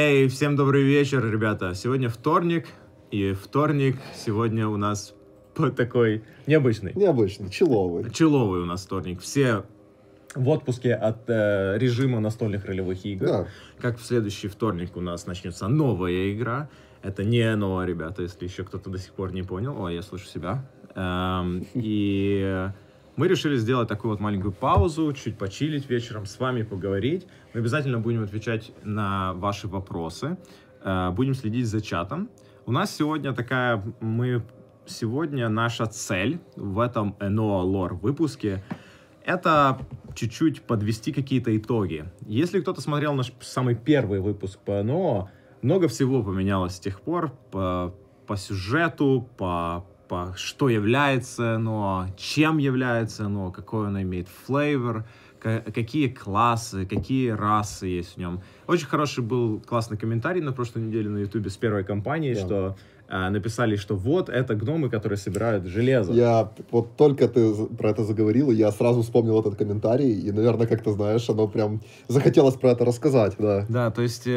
Эй, всем добрый вечер, ребята. Сегодня вторник, сегодня у нас такой необычный. Человый У нас вторник. Все в отпуске от режима настольных ролевых игр. Да. Как в следующий вторник у нас начнется новая игра. Это не НО, ребята, если еще кто-то до сих пор не понял. Ой, я слышу себя. И мы решили сделать такую вот маленькую паузу, чуть почилить вечером, с вами поговорить. Мы обязательно будем отвечать на ваши вопросы. Будем следить за чатом. У нас сегодня сегодня наша цель в этом НО лор выпуске — это чуть-чуть подвести какие-то итоги. Если кто-то смотрел наш самый первый выпуск по НО, много всего поменялось с тех пор по сюжету, по что является НО, чем является НО, какой он имеет флейвор, какие классы, какие расы есть в нем. Очень хороший был классный комментарий на прошлой неделе на ютубе с первой компанией, да. Что написали, что вот это гномы, которые собирают железо. Вот только ты про это заговорил, и я сразу вспомнил этот комментарий, и, наверное, как ты знаешь, оно прям захотелось про это рассказать, да. Да, то есть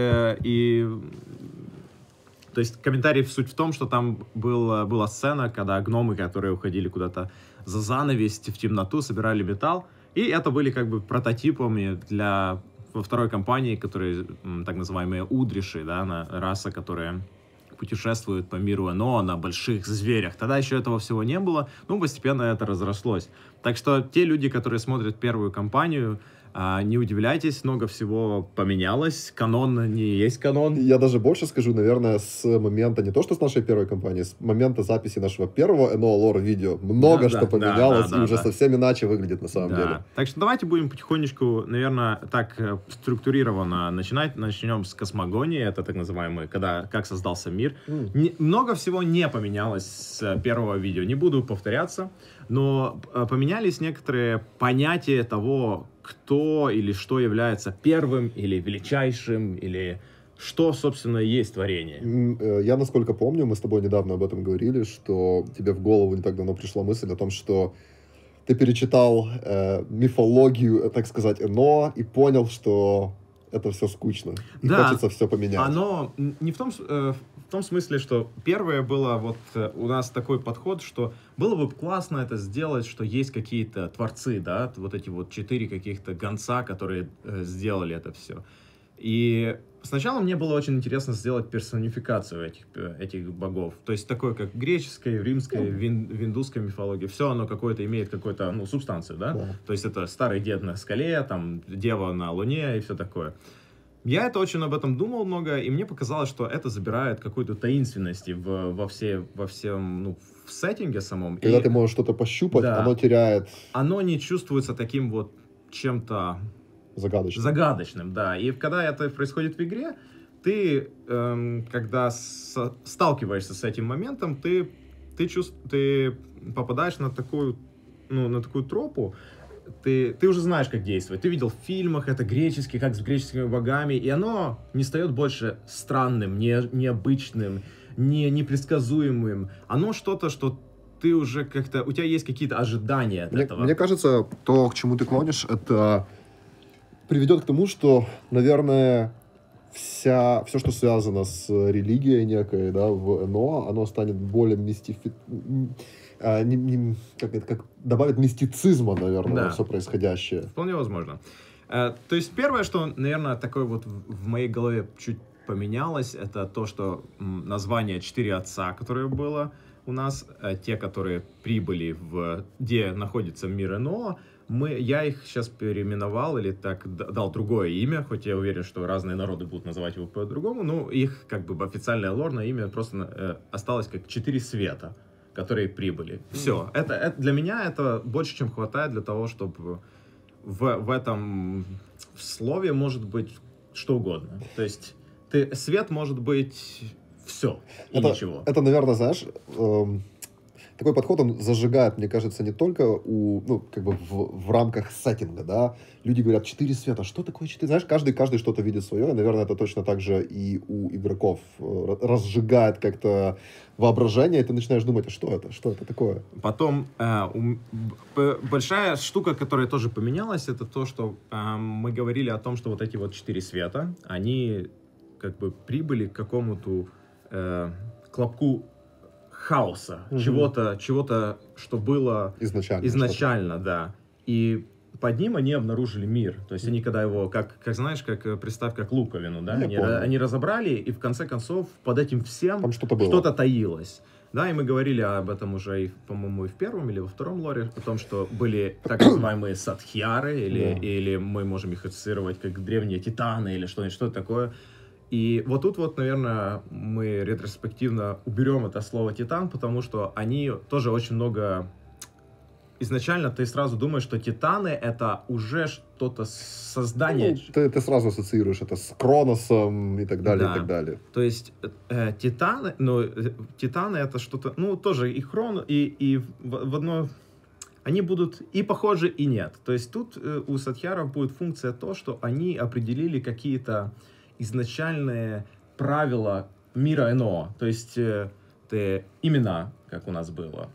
комментарий суть в том, что там была сцена, когда гномы, которые уходили куда-то за занавес, в темноту, собирали металл, и это были как бы прототипами во второй компании, которые так называемые удриши, да, раса, которая путешествует по миру НО на больших зверях. Тогда еще этого всего не было, постепенно это разрослось. Так что те люди, которые смотрят первую кампанию, не удивляйтесь, много всего поменялось. Канон не есть канон. Я даже больше скажу, наверное, с момента, не то что с нашей первой кампании, с момента записи нашего первого НО лор видео, много что поменялось, и уже совсем иначе выглядит на самом деле. Так что давайте будем потихонечку, наверное, так структурированно начинать. Начнем с космогонии, это так называемый, как создался мир. Много всего не поменялось с первого видео, не буду повторяться, но поменялись некоторые понятия того, кто или что является первым или величайшим, или что, собственно, есть творение. Я, насколько помню, мы с тобой недавно об этом говорили, что тебе в голову не так давно пришла мысль о том, что ты перечитал мифологию, так сказать, НО, и понял, что это все скучно. И хочется все поменять. Оно не в том смысле, что первое было вот у нас такой подход, что было бы классно это сделать, что есть какие-то творцы, да, вот эти вот 4 каких-то гонца, которые сделали это все. И сначала мне было очень интересно сделать персонификацию этих богов. То есть такое, как греческая, римская, в индусской мифологии. Все оно имеет какую-то, субстанцию, да? То есть это старый дед на скале, там, дева на луне и все такое. Я очень об этом думал много, и мне показалось, что это забирает какую-то таинственность во всем, в сеттинге самом. Когда ты можешь что-то пощупать, да, оно теряет... Оно не чувствуется таким вот чем-то... Загадочным, да. И когда это происходит в игре, ты, когда сталкиваешься с этим моментом, ты попадаешь на такую тропу, ты уже знаешь, как действовать. Ты видел в фильмах, это греческий, как с греческими богами, и оно не стает больше странным, необычным, непредсказуемым. Оно что-то, что ты уже как-то... У тебя есть какие-то ожидания от этого. Мне кажется, то, к чему ты клонишь, это приведет к тому, что, наверное, все, что связано с религией некой, да, в НО, оно станет более добавит мистицизма, наверное, во все происходящее. Вполне возможно. То есть первое, что, наверное, такое вот в моей голове чуть поменялось, это то, что название 4 отца, которое было у нас, те, которые прибыли где находится мир НО, я их сейчас переименовал или так дал другое имя, хоть я уверен, что разные народы будут называть его по-другому, но их официальное лорное имя просто осталось как 4 света, которые прибыли. Все. Это для меня это больше, чем хватает для того, чтобы в этом слове может быть что угодно. То есть свет может быть все и ничего. Это, наверное, знаешь... Такой подход, он зажигает, мне кажется, не только в рамках сеттинга, да. Люди говорят, 4 света, что такое 4? Знаешь, каждый что-то видит свое, и, наверное, это точно так же и у игроков разжигает как-то воображение, и ты начинаешь думать, а что это такое? Потом, большая штука, которая тоже поменялась, это то, что мы говорили о том, что вот эти вот 4 света, они как бы прибыли к какому-то клубку хаоса, чего-то, что было изначально, да. И под ним они обнаружили мир. То есть они когда его, как знаешь, как представь, как луковину, да, они разобрали, и в конце концов под этим всем что-то таилось. Да, и мы говорили об этом уже, по-моему, и в первом или во втором лоре, о том, что были так называемые садхьяры, или мы можем их ассоциировать как древние титаны, или что-то такое. И вот тут вот, наверное, мы ретроспективно уберем это слово «титан», потому что они тоже очень много... Изначально ты сразу думаешь, что титаны — это уже что-то создание. Ну, ты сразу ассоциируешь это с Кроносом и так далее, и так далее. То есть титаны это что-то, ну, тоже и и в одно... Они будут и похожи, и нет. То есть тут у садхьяров будет функция то, что они определили какие-то изначальные правила мира иного. То есть ты имена, как у нас было,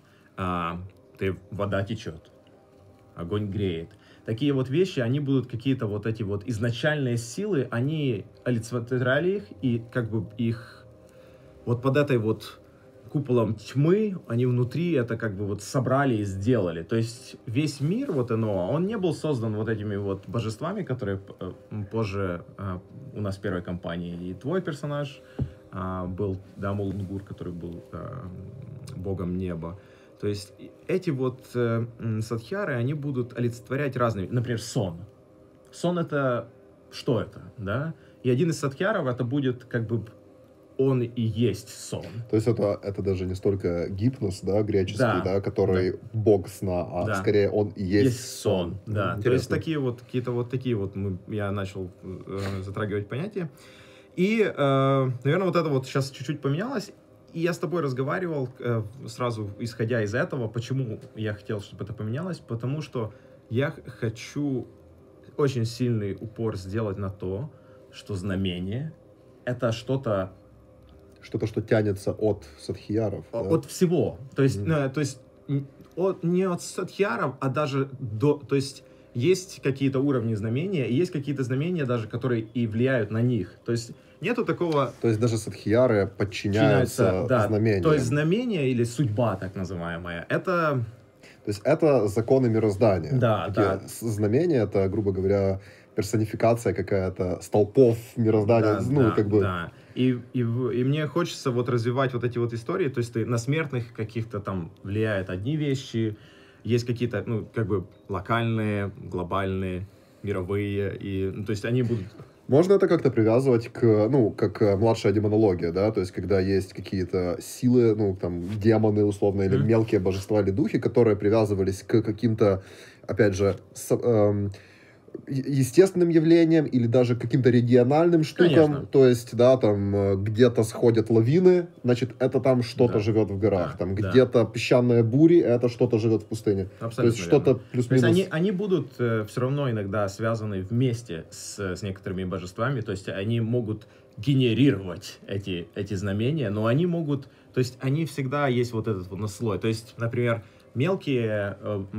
вода течет, огонь греет. Такие вот вещи, они будут какие-то вот эти вот изначальные силы, они олицетворяли их, и как бы их вот под этой вот куполом тьмы, они внутри это как бы вот собрали и сделали. То есть весь мир вот иного, он не был создан вот этими вот божествами, которые позже у нас в первой компании. И твой персонаж был, да, Мулунгур, который был богом неба. То есть эти вот садхьяры, они будут олицетворять разные, например, сон. Сон — это что это, да? И один из садхьяров это будет как бы он и есть сон. То есть это даже не столько гипноз, да, греческий, да, который бог сна, а скорее он и есть сон. Да, интересно. То есть такие вот, какие-то вот такие вот я начал затрагивать понятия. И, наверное, вот это вот сейчас чуть-чуть поменялось. И я с тобой разговаривал сразу, исходя из этого, почему я хотел, чтобы это поменялось, потому что я хочу очень сильный упор сделать на то, что знамение — это что-то, что тянется от садхьяров. От всего. То есть, не от садхьяров, а даже то есть есть какие-то уровни знамения, и есть какие-то знамения даже, которые и влияют на них. То есть нету такого... То есть даже садхьяры подчиняются знамениям. То есть знамение или судьба, так называемая, это... То есть это законы мироздания. Да. Знамения — это, грубо говоря, персонификация какая-то столпов мироздания. Да. И мне хочется вот развивать вот эти вот истории, то есть на смертных каких-то там влияют одни вещи, есть какие-то, как бы локальные, глобальные, мировые, и, то есть они будут... Можно это как-то привязывать как младшая демонология, да, то есть когда есть какие-то силы, там, демоны, условно, или мелкие божества или духи, которые привязывались к каким-то, опять же, естественным явлениям или даже каким-то региональным штукам. Конечно. То есть, да, там где-то сходят лавины, значит, это там что-то живет в горах. Там где-то песчаные бури, это что-то живет в пустыне. Абсолютно. То есть что-то плюс-минус. То есть они будут все равно иногда связаны вместе с некоторыми божествами, то есть они могут генерировать эти знамения, но они могут, то есть они всегда есть вот этот вот наслой. То есть, например, мелкие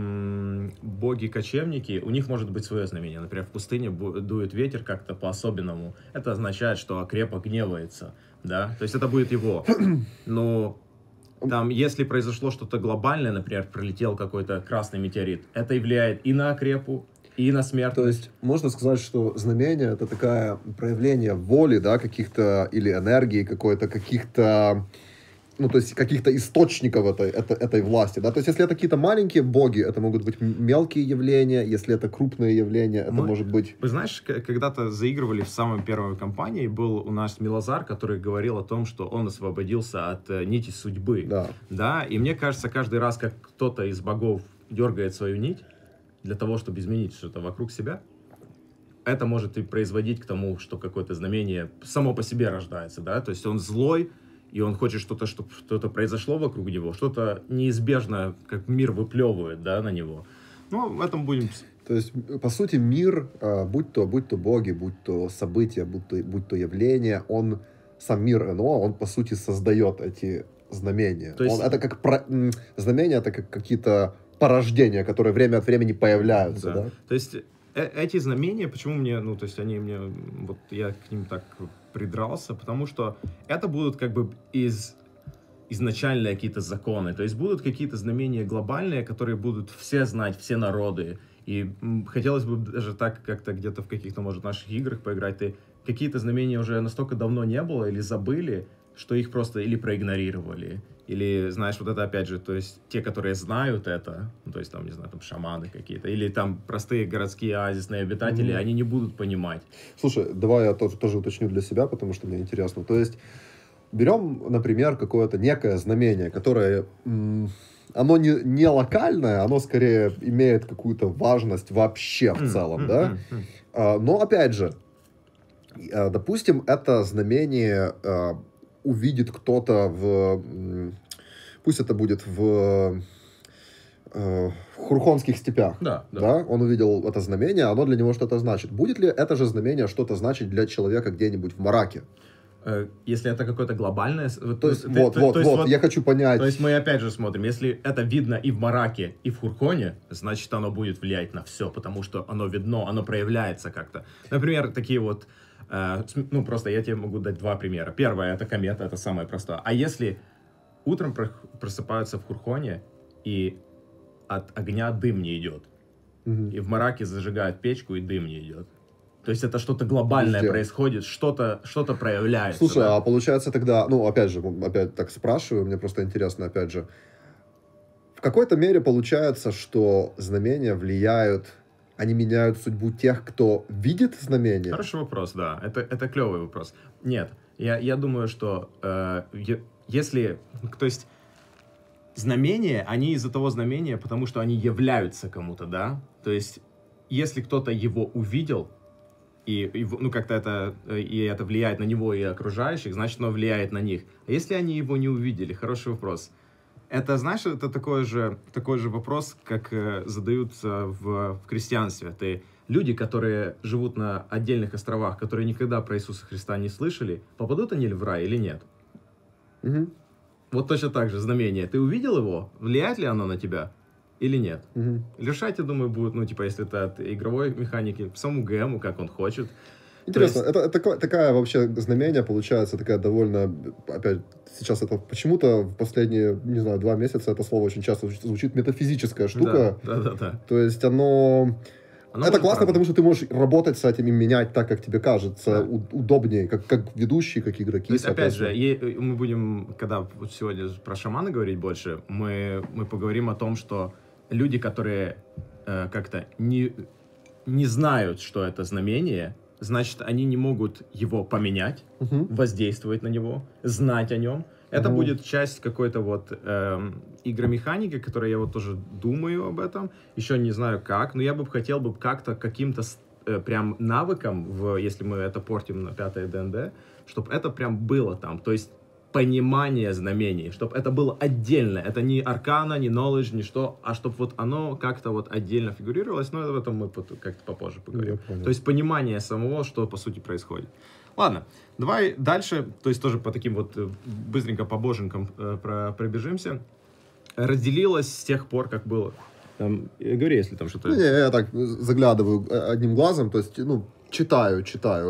боги-кочевники, у них может быть свое знамение. Например, в пустыне дует ветер как-то по-особенному. Это означает, что Акрепа гневается, да? То есть это будет его. Но там, если произошло что-то глобальное, например, пролетел какой-то красный метеорит, это и влияет и на Акрепу, и на смертность. То есть можно сказать, что знамение — это такое проявление воли, да, каких-то, или энергии какой-то, каких-то... то есть каких-то источников этой власти, да, то есть если это какие-то маленькие боги, это могут быть мелкие явления, если это крупные явления, это может быть... Вы знаешь, когда-то заигрывали в самой первой кампании, был у нас Милозар, который говорил о том, что он освободился от нити судьбы, да, и мне кажется, каждый раз, как кто-то из богов дергает свою нить для того, чтобы изменить что-то вокруг себя, это может и производить к тому, что какое-то знамение само по себе рождается, да, то есть он злой, и он хочет чтобы что-то произошло вокруг него, что-то неизбежно, как мир выплевывает, да, на него. В этом будем... То есть, по сути, мир, будь то боги, будь то события, будь то явления, сам мир НО, он, по сути, создает эти знамения. То есть... знамения — это как какие-то порождения, которые время от времени появляются, да? То есть эти знамения, почему мне, ну, то есть они мне, вот я к ним так придрался, потому что это будут как бы изначальные какие-то законы, то есть будут какие-то знамения глобальные, которые будут все знать, все народы, и хотелось бы даже так как-то где-то в каких-то, может, наших играх поиграть, ты какие-то знамения уже настолько давно не было или забыли, что их просто или проигнорировали, или, знаешь, вот это опять же, то есть те, которые знают это, ну, то есть там, не знаю, там шаманы какие-то, или там простые городские оазисные обитатели, они не будут понимать. Слушай, давай я тоже уточню для себя, потому что мне интересно. То есть берем, например, какое-то некое знамение, которое, оно не локальное, оно скорее имеет какую-то важность вообще в целом, да? Но опять же, допустим, это знамение увидит кто-то пусть это будет в Хурхонских степях. Да. Он увидел это знамение, оно для него что-то значит. Будет ли это же знамение что-то значить для человека где-нибудь в Мараке? Если это какое-то глобальное... То есть, я хочу понять... То есть мы опять же смотрим, если это видно и в Мараке, и в Хурхоне, значит оно будет влиять на все, потому что оно видно, оно проявляется как-то. Например, такие вот... Ну, просто я тебе могу дать два примера. Первое, это комета, это самое простое. А если утром просыпаются в Хурхоне, и от огня дым не идет, и в Мараке зажигают печку, и дым не идет, то есть это что-то глобальное происходит, что-то проявляется. Слушай, да? А получается тогда, ну, опять так спрашиваю, мне просто интересно, опять же, в какой-то мере получается, что знамения влияют, они меняют судьбу тех, кто видит знамения? Хороший вопрос, да, это клевый вопрос. Нет, я думаю, что если, то есть знамения, они из-за того знамения, потому что они являются кому-то, да, то есть если кто-то его увидел, и ну, как-то это влияет на него и окружающих, значит, оно влияет на них. А если они его не увидели? Хороший вопрос. Это, знаешь, это такой же вопрос, как задаются в крестьянстве. Люди, которые живут на отдельных островах, которые никогда про Иисуса Христа не слышали, попадут они в рай или нет? Вот точно так же знамение. Ты увидел его? Влияет ли оно на тебя? Или нет? Решать, я думаю, будет, ну, типа, если это от игровой механики, самому ГМу, как он хочет. Интересно, это такая вообще знамение, получается, такая довольно, опять, сейчас это почему-то в последние, не знаю, 2 месяца это слово очень часто звучит, метафизическая штука. Да. То есть это классно, потому что ты можешь работать с этим и менять так, как тебе кажется, удобнее, как ведущий, как игроки. То есть, опять же, мы будем, когда вот сегодня про шамана говорить больше, мы поговорим о том, что люди, которые как-то не знают, что это знамение, значит, они не могут его поменять, воздействовать на него, знать о нем. Это будет часть какой-то вот игромеханики, которой я вот тоже думаю об этом. Еще не знаю как, но я бы хотел бы как-то каким-то прям навыком, если мы это портим на 5-е ДНД, чтобы это прям было там. То есть понимание знамений, чтобы это было отдельно. Это не аркана, не knowledge, не что, а чтобы вот оно как-то вот отдельно фигурировалось, но об этом мы как-то попозже поговорим. То есть понимание самого, что по сути происходит. Ладно, давай дальше, то есть тоже по таким вот быстренько по боженкам пробежимся. Разделилось с тех пор, как было. Там, говори, если там что-то... Не, я так заглядываю одним глазом, то есть, ну, читаю.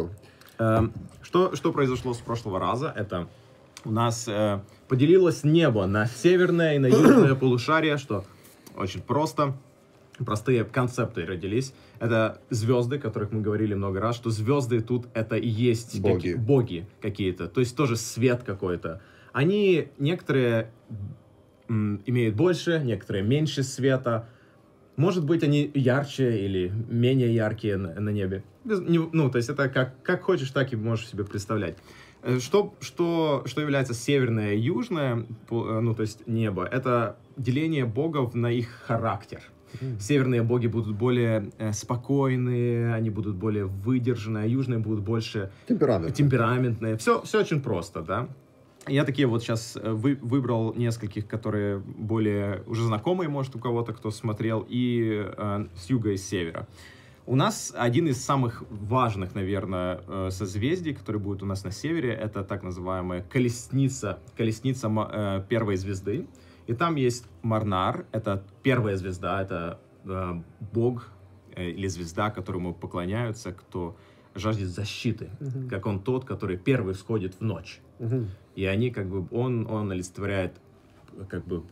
Что произошло с прошлого раза? Это у нас поделилось небо на северное и на южное полушарие, что очень просто. Простые концепты родились. Это звезды, о которых мы говорили много раз, что звезды тут это и есть боги какие-то. То есть тоже свет какой-то. Они некоторые имеют больше, некоторые меньше света. Может быть, они ярче или менее яркие на небе. Ну, то есть это как хочешь, так и можешь себе представлять. Что является северное и южное, ну, то есть небо, это деление богов на их характер. Северные боги будут более спокойные, они будут более выдержанные, а южные будут больше темпераментные. Все очень просто, да. Я такие вот сейчас выбрал нескольких, которые более уже знакомые, может, у кого-то, кто смотрел, и с юга и с севера. У нас один из самых важных, наверное, созвездий, который будет у нас на севере, это так называемая колесница первой звезды. И там есть Марнар, это первая звезда, это бог или звезда, которому поклоняются, кто жаждет защиты, как он тот, который первый всходит в ночь. И они как бы, он олицетворяет как бы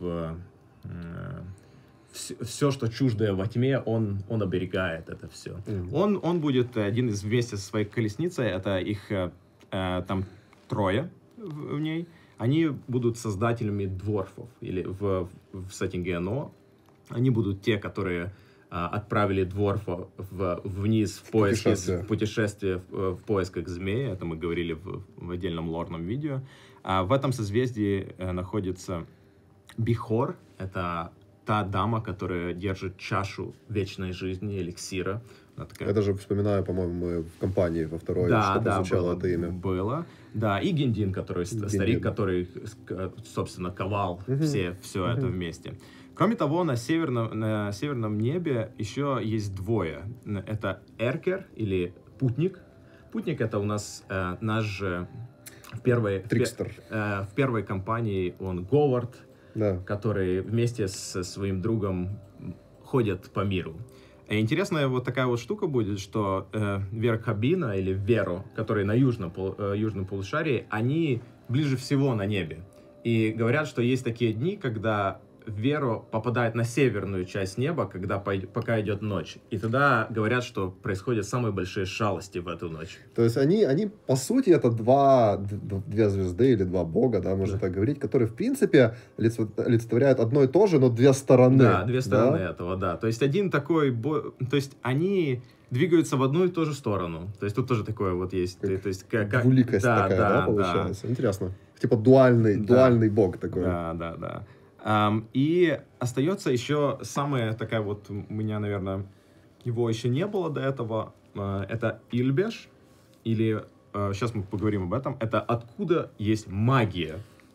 все, что чуждое во тьме, он оберегает это все. Он будет один из вместе со своей колесницей, это их там 3 в ней, они будут создателями дворфов, или в сеттинге НО, они будут те, которые отправили дворфа вниз в путешествие в поисках змеи, это мы говорили в отдельном лорном видео. В этом созвездии находится Бихор, это та дама, которая держит чашу вечной жизни, эликсира. Такая... Это же, вспоминаю, по-моему, мы в компании во второй, что прозвучало это имя. Было. Да, и Гендин, который старик, который, собственно, ковал все это вместе. Кроме того, на северном небе еще есть 2. Это Эркер, или Путник. Путник — это у нас наш же Трикстер. В первой компании он Говард, да, который вместе со своим другом ходят по миру. И интересная вот такая вот штука будет, что Верхабина или Веро, которые на южном полушарии, они ближе всего на небе. И говорят, что есть такие дни, когда Веро попадает на северную часть неба, пока идет ночь. И тогда говорят, что происходят самые большие шалости в эту ночь. То есть они по сути, это две звезды или 2 бога, да, можно так говорить, которые, в принципе, олицетворяют одно и то же, но 2 стороны. Да, 2 стороны этого, да. То есть один такой... То есть они двигаются в одну и ту же сторону. То есть тут тоже такое вот есть. Двуликость такая, получается. Да. Интересно. Типа дуальный бог такой. Да. И остается еще самая такая вот, у меня, наверное, его еще не было до этого, это Ильбеш, или, сейчас мы поговорим об этом, это откуда есть магия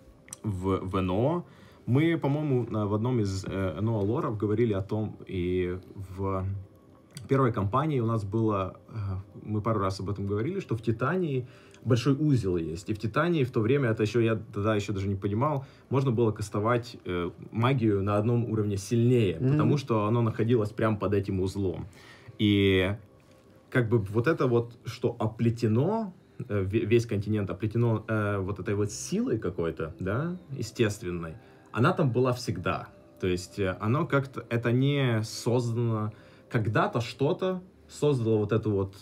в НО. Мы, по-моему, в одном из НО лоров говорили о том, и в первой кампании у нас было, мы пару раз об этом говорили, что в Титании большой узел есть. И в Титании в то время, это еще я тогда еще даже не понимал, можно было кастовать магию на одном уровне сильнее, потому что оно находилось прямо под этим узлом. И как бы вот это вот, что оплетено, весь континент оплетено вот этой вот силой какой-то, да, естественной, она там была всегда. То есть оно как-то, это не создано, когда-то что-то создало вот эту вот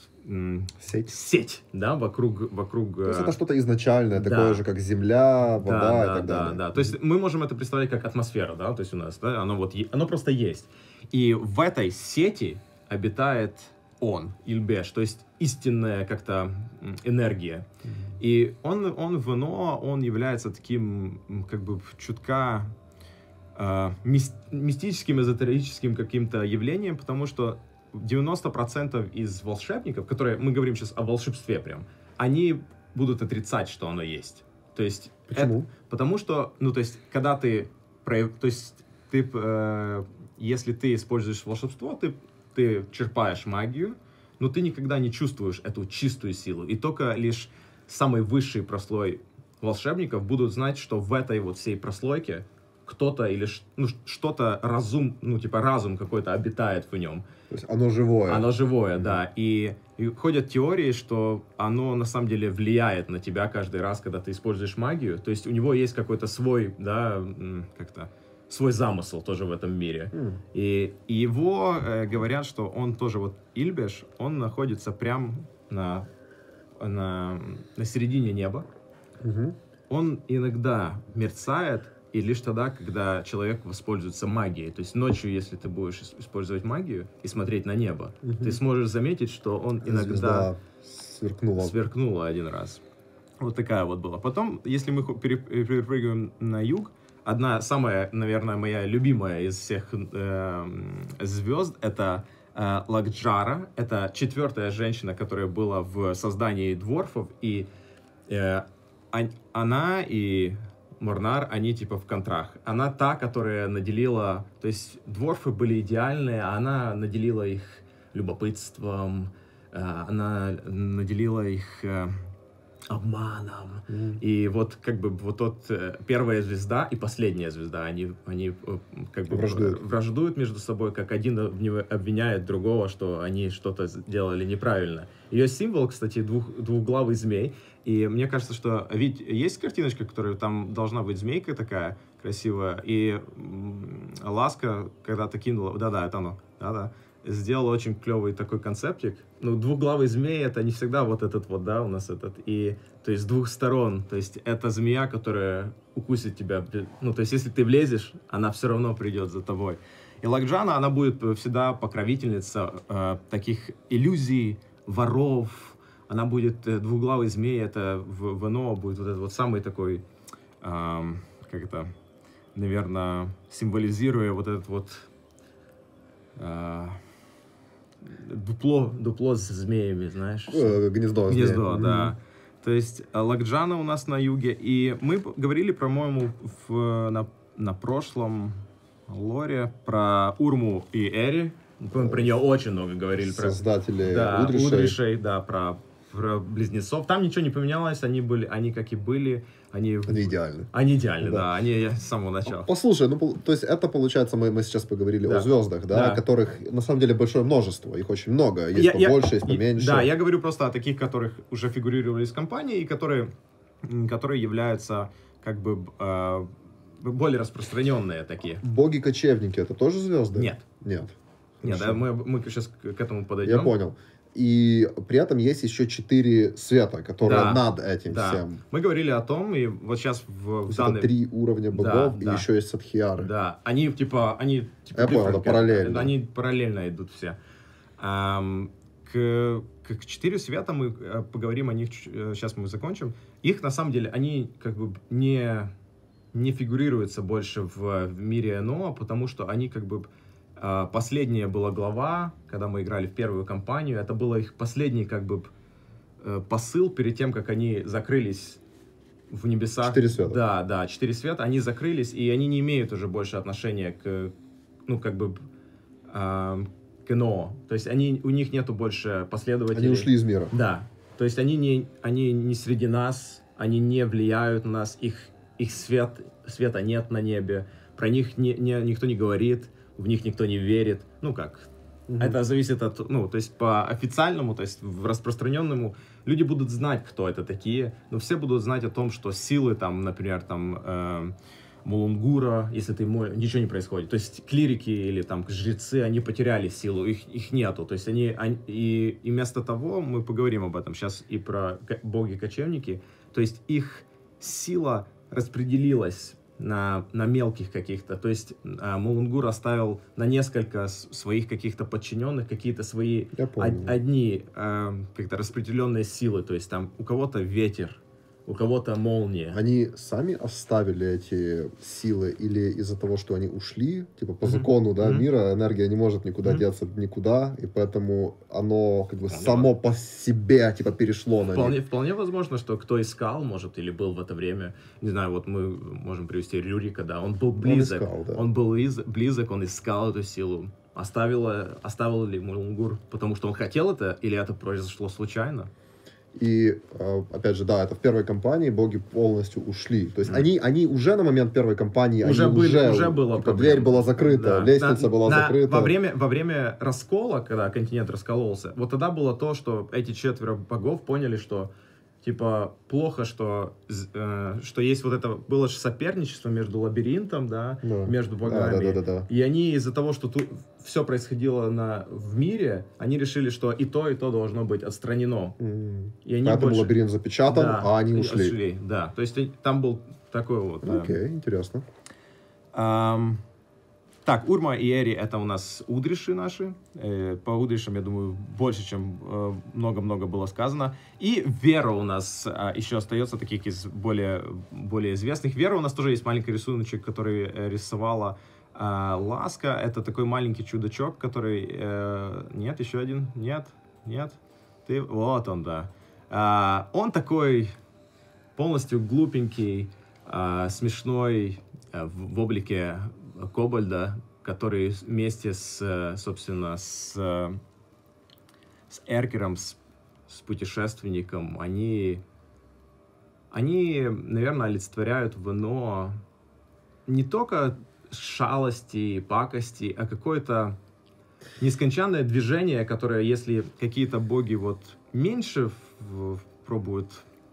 сеть, да, вокруг... То есть это что-то изначальное, такое же, как земля, вода и так далее. Да. То есть мы можем это представлять как атмосфера, да, то есть у нас, да, оно просто есть. И в этой сети обитает он, Ильбеш, то есть истинная как-то энергия. И он в НО, он является таким, как бы, чутка мистическим, эзотерическим каким-то явлением, потому что 90% из волшебников, которые, мы говорим сейчас о волшебстве прям, они будут отрицать, что оно есть. То есть... Почему? Потому что, ну, то есть, когда ты... То есть, если ты используешь волшебство, ты черпаешь магию, но ты никогда не чувствуешь эту чистую силу. И только лишь самый высший прослой волшебников будут знать, что в этой вот всей прослойке кто-то или что-то разум какой-то обитает в нем. То есть оно живое. Оно живое, да. И ходят теории, что оно на самом деле влияет на тебя каждый раз, когда ты используешь магию. То есть у него есть какой-то свой, да, как-то свой замысел тоже в этом мире. И его говорят, что он тоже вот Ильбеш, он находится прям на середине неба. Он иногда мерцает, и лишь тогда, когда человек воспользуется магией. То есть ночью, если ты будешь использовать магию и смотреть на небо, ты сможешь заметить, что он иногда сверкнула один раз. Вот такая вот была. Потом, если мы перепрыгиваем на юг, одна самая, наверное, моя любимая из всех звезд, это Лакджара. Это 4-я женщина, которая была в создании дворфов. И она и Морнар, они типа в контрах. Она та, которая наделила... То есть дворфы были идеальные, а она наделила их любопытством, она наделила их обманом. И вот как бы вот тот первая звезда и последняя звезда, они как бы враждуют между собой, как один обвиняет другого, что они что-то сделали неправильно. Ее символ, кстати, двухглавый змей. И мне кажется, что ведь есть картиночка, которая там должна быть змейка такая красивая, и Ласка когда-то кинула, да-да, это оно, да-да, сделала очень клевый такой концептик. Ну, двухглавый змей — это не всегда вот этот вот, да, у нас этот. И, то есть, с двух сторон. То есть, это змея, которая укусит тебя. Ну, то есть, если ты влезешь, она все равно придет за тобой. И Лакджана, она будет всегда покровительница таких иллюзий, воров. Она будет двухглавый змей, это в НО будет вот этот вот самый такой, как это, наверное, символизируя вот этот вот дупло с змеями, знаешь? Гнездо. Гнездо, да. То есть Лакджана у нас на юге. И мы говорили, по-моему, на прошлом лоре про Урму и Эри. Мы про нее очень много говорили. Создатели Удришей, да, про близнецов. Там ничего не поменялось, они как и были. Они идеальны. Они идеальны, да. Они с самого начала. Послушай, ну, то есть это, получается, мы сейчас поговорили о звездах, да, которых, на самом деле, большое множество. Их очень много. Есть побольше, есть поменьше. Да, я говорю просто о таких, которых уже фигурировали в компании, и которые являются, как бы, более распространенные такие. Боги-кочевники — это тоже звезды? Нет. Нет. Нет, да, мы сейчас к этому подойдем. Я понял. И при этом есть еще 4 света, которые над этим всем. Мы говорили о том, и вот сейчас в данный... 3 уровня богов, и еще есть садхиары. Да, они типа я понял, да, параллельно. Они параллельно идут все. К 4 света мы поговорим о них, сейчас мы закончим. Их, на самом деле, они как бы не фигурируются больше в мире НО, потому что они как бы... Последняя была глава, когда мы играли в первую кампанию. Это был их последний как бы посыл перед тем, как они закрылись в небесах. 4 света. Да, 4 света. Они закрылись, и они не имеют уже больше отношения к, ну, как бы, к НО. То есть у них нету больше последователей. Они ушли из мира. Да. То есть они не среди нас, они не влияют на нас, их света нет на небе, про них никто не говорит. В них никто не верит. Ну как? Это зависит от... Ну, то есть по официальному, то есть в распространенному, люди будут знать, кто это такие, но все будут знать о том, что силы, там, например, там, Мулунгура, если ты ничего не происходит. То есть клирики или там жрецы, они потеряли силу, их нету. То есть и вместо того, мы поговорим об этом сейчас и про боги-кочевники, то есть их сила распределилась на мелких каких-то. То есть Мулунгур оставил на несколько своих каких-то подчиненных какие-то свои одни как-то распределенные силы. То есть там у кого-то ветер, у кого-то молния. Они сами оставили эти силы или из-за того, что они ушли, типа по закону, да, мира, энергия не может никуда деться никуда, и поэтому оно как бы само по себе типа перешло на них. Вполне возможно, что кто искал, может, или был в это время, не знаю, вот мы можем привести Рюрика, да, он был близок, он был близок, он искал эту силу. Оставил ли Мулунгур, потому что он хотел это, или это произошло случайно? И, опять же, да, это в первой кампании боги полностью ушли. То есть они уже на момент первой кампании уже было типа, дверь была закрыта, да. Лестница была закрыта. Во время раскола, когда континент раскололся, вот тогда было то, что эти 4 богов поняли, что типа плохо, что есть вот это, было же соперничество между лабиринтом, да, между богами. Да. И они из-за того, что тут все происходило в мире, они решили, что и то должно быть отстранено. И они поэтому лабиринт запечатан, а они ушли. Да, то есть там был такой вот... Окей, интересно. Так, Урма и Эри — это у нас удриши наши. По удришам, я думаю, больше, чем много-много было сказано. И Вера у нас еще остается, таких из более известных. Вера у нас тоже есть маленький рисуночек, который рисовала Ласка. Это такой маленький чудачок, который... Нет, еще один? Нет. Вот он, да. Он такой полностью глупенький, смешной, в облике Кобальда, который вместе собственно, с Эркером, с путешественником, они они, наверное, олицетворяют в Ино не только шалости, пакости, а какое-то нескончаемое движение, которое, если какие-то боги вот меньше пробуют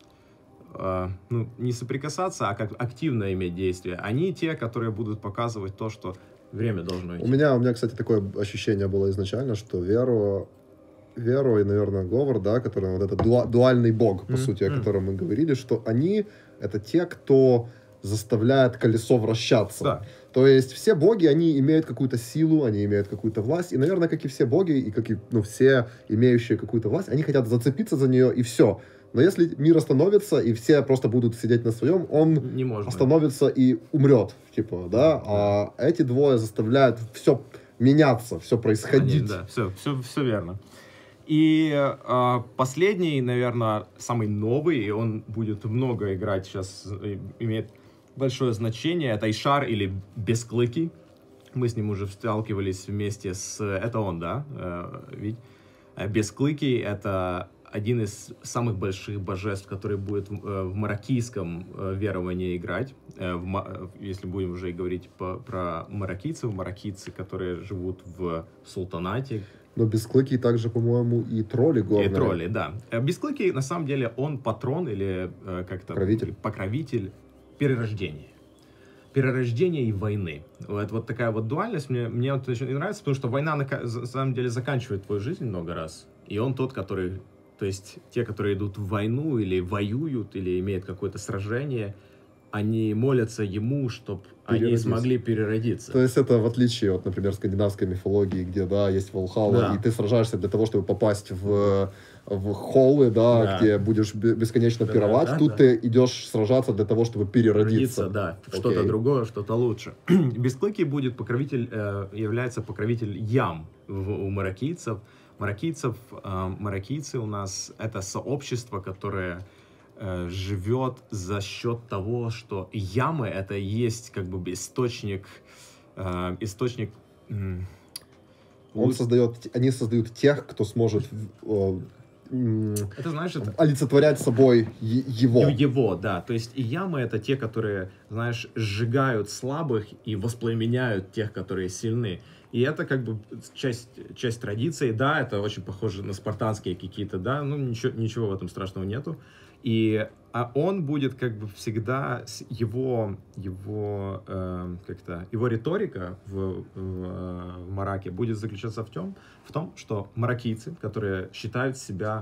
не соприкасаться, а как активно иметь действие, они те, которые будут показывать то, что время должно идти. У меня, кстати, такое ощущение было изначально, что Веру и, наверное, Говор, да, который вот этот дуальный бог, по сути, о котором мы говорили, что они — это те, кто заставляет колесо вращаться. Да. То есть все боги, они имеют какую-то силу, они имеют какую-то власть, и, наверное, как и все боги, и как и все имеющие какую-то власть, они хотят зацепиться за нее, и все. Но если мир остановится, и все просто будут сидеть на своем, он остановится и умрет, типа, да? А эти двое заставляют все меняться, все происходить. Да, все верно. И последний, наверное, самый новый, и он будет много играть сейчас, имеет большое значение, это Ишар или Бесклыкий. Мы с ним уже сталкивались вместе с... Это он, да? Ведь Бесклыкий — это один из самых больших божеств, который будет в мароккийском веровании играть. Если будем уже говорить про мароккийцев, мароккийцы, которые живут в султанате. Но Бесклыкий также, по-моему, и тролли горные. И тролли, да. Бесклыкий, на самом деле, он патрон или как-то... Покровитель перерождения. Перерождения и войны. Вот такая вот дуальность мне вот очень нравится, потому что война, на самом деле, заканчивает твою жизнь много раз. И он тот, который... То есть те, которые идут в войну или воюют, или имеют какое-то сражение, они молятся ему, чтобы они смогли переродиться. То есть это в отличие от, например, скандинавской мифологии, где, да, есть Валхалла, да, и ты сражаешься для того, чтобы попасть в холлы, да, где будешь бесконечно пировать. Тут ты идешь сражаться для того, чтобы переродиться. Да, что-то другое, что-то лучше. Бесклыкий будет является покровитель ям у мароккийцев. Мароккийцы у нас это сообщество, которое живет за счет того, что ямы — это есть как бы источник. Они создают тех, кто сможет это, знаешь, олицетворять собой его. Его, да. То есть и ямы — это те, которые, знаешь, сжигают слабых и воспламеняют тех, которые сильны. И это как бы часть традиции, да, это очень похоже на спартанские какие-то, да, ничего в этом страшного нету. А он будет как бы всегда, его риторика в Мараке будет заключаться в том, что мароккийцы, которые считают себя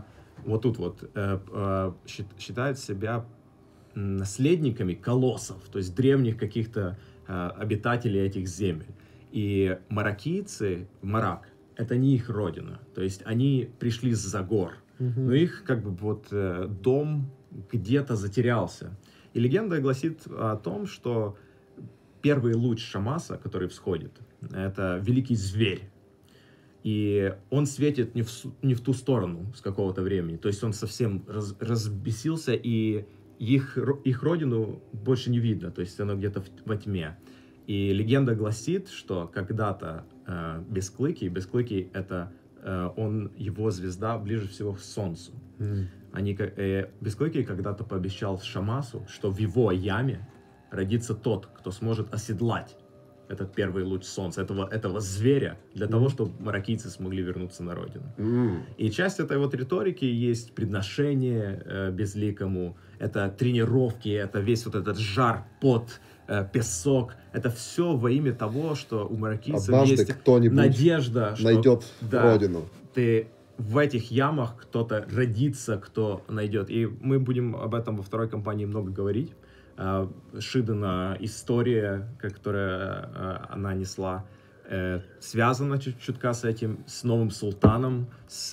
считают себя наследниками колоссов, то есть древних каких-то обитателей этих земель. И мароккийцы, Марак, это не их родина. То есть они пришли с-за гор. Но их как бы дом где-то затерялся. И легенда гласит о том, что первый луч Шамаса, который всходит, это великий зверь. И он светит не в ту сторону с какого-то времени. То есть он совсем разбесился, и их родину больше не видно. То есть оно где-то во тьме. И легенда гласит, что когда-то Бесклыкий это его звезда ближе всего к Солнцу. Бесклыкий когда-то пообещал Шамасу, что в его яме родится тот, кто сможет оседлать этот первый луч солнца, этого зверя, для того, чтобы мароккийцы смогли вернуться на родину. И часть этой вот риторики есть предношение безликому, это тренировки, это весь вот этот жар, пот, песок. Это все во имя того, что у мароккийцев есть надежда, что найдет родину. Ты в этих ямах кто-то родится, кто найдет. И мы будем об этом во второй кампании много говорить. Шидана история, которую она несла, связана чутка с этим, с новым султаном,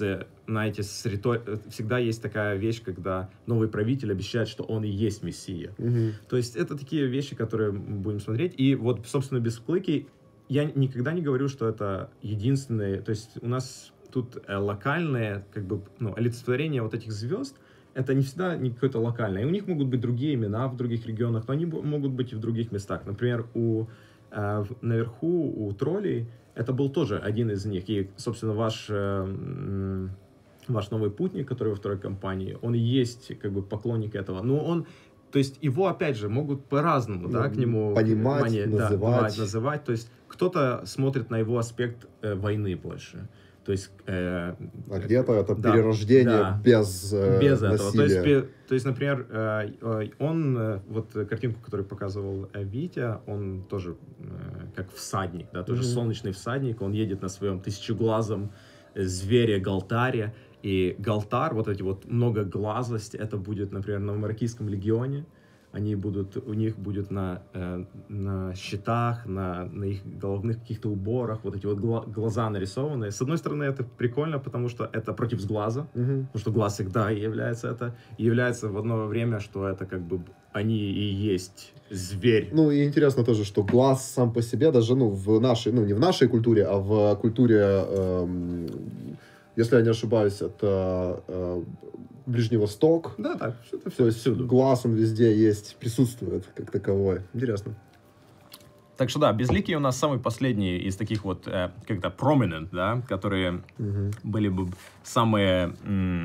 всегда есть такая вещь, когда новый правитель обещает, что он и есть мессия. То есть это такие вещи, которые мы будем смотреть. И вот, собственно, Бесклыкий, я никогда не говорю, что это единственное, то есть у нас тут локальное, как бы, олицетворение вот этих звезд, это не всегда не какое-то локальное. И у них могут быть другие имена в других регионах, но они могут быть и в других местах. Например, наверху у троллей это был тоже один из них. И, собственно, ваш новый путник, который во второй кампании, он и есть как бы поклонник этого. Но он То есть его, опять же, могут по-разному, да, к нему понимать, называть. То есть кто-то смотрит на его аспект войны больше. То есть, а где-то это перерождение без этого. насилия. То есть, например, он, вот картинку, которую показывал Витя, он тоже как всадник, да, тоже солнечный всадник, он едет на своем тысячеглазом звере Галтаре, и Галтар, вот эти вот многоглазость, это будет, например, на Маракийском легионе, у них будет на щитах, на их головных каких-то уборах вот эти вот глаза нарисованные. С одной стороны, это прикольно, потому что это против сглаза, потому что глаз всегда является это, и является в одно время, что это как бы они и есть зверь. Ну, и интересно тоже, что глаз сам по себе, даже, в нашей, не в нашей культуре, а в культуре, если я не ошибаюсь, это Ближний Восток. Да, так, это все всюду. Глаз, он везде есть, присутствует как таковой. Интересно. Так что да, безликие у нас самый последний из таких вот как-то prominent, да, которые были бы самые,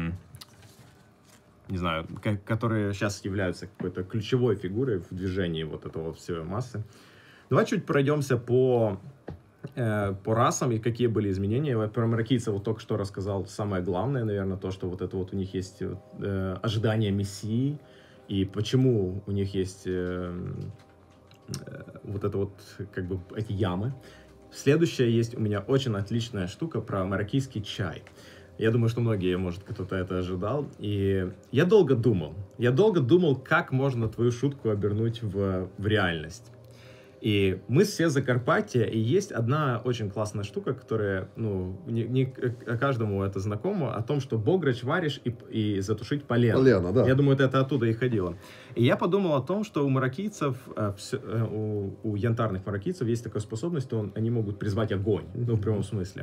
не знаю, которые сейчас являются какой-то ключевой фигурой в движении вот этого всей массы. Давай чуть пройдемся по расам и какие были изменения. Про мароккийцев вот только что рассказал. Самое главное, наверное, то, что вот это вот у них есть ожидание мессии, и почему у них есть вот это вот как бы эти ямы. Следующее есть у меня очень отличная штука про мароккийский чай. Я думаю, что многие, может, кто-то это ожидал. И я долго думал, как можно твою шутку обернуть в реальность. И мы все Закарпатья, и есть одна очень классная штука, которая, не каждому это знакомо, о том, что бограч варишь и затушить полено. Полено, да. Я думаю, это оттуда и ходило. И я подумал о том, что у мароккийцев, у янтарных мароккийцев есть такая способность, что они могут призвать огонь, в прямом смысле.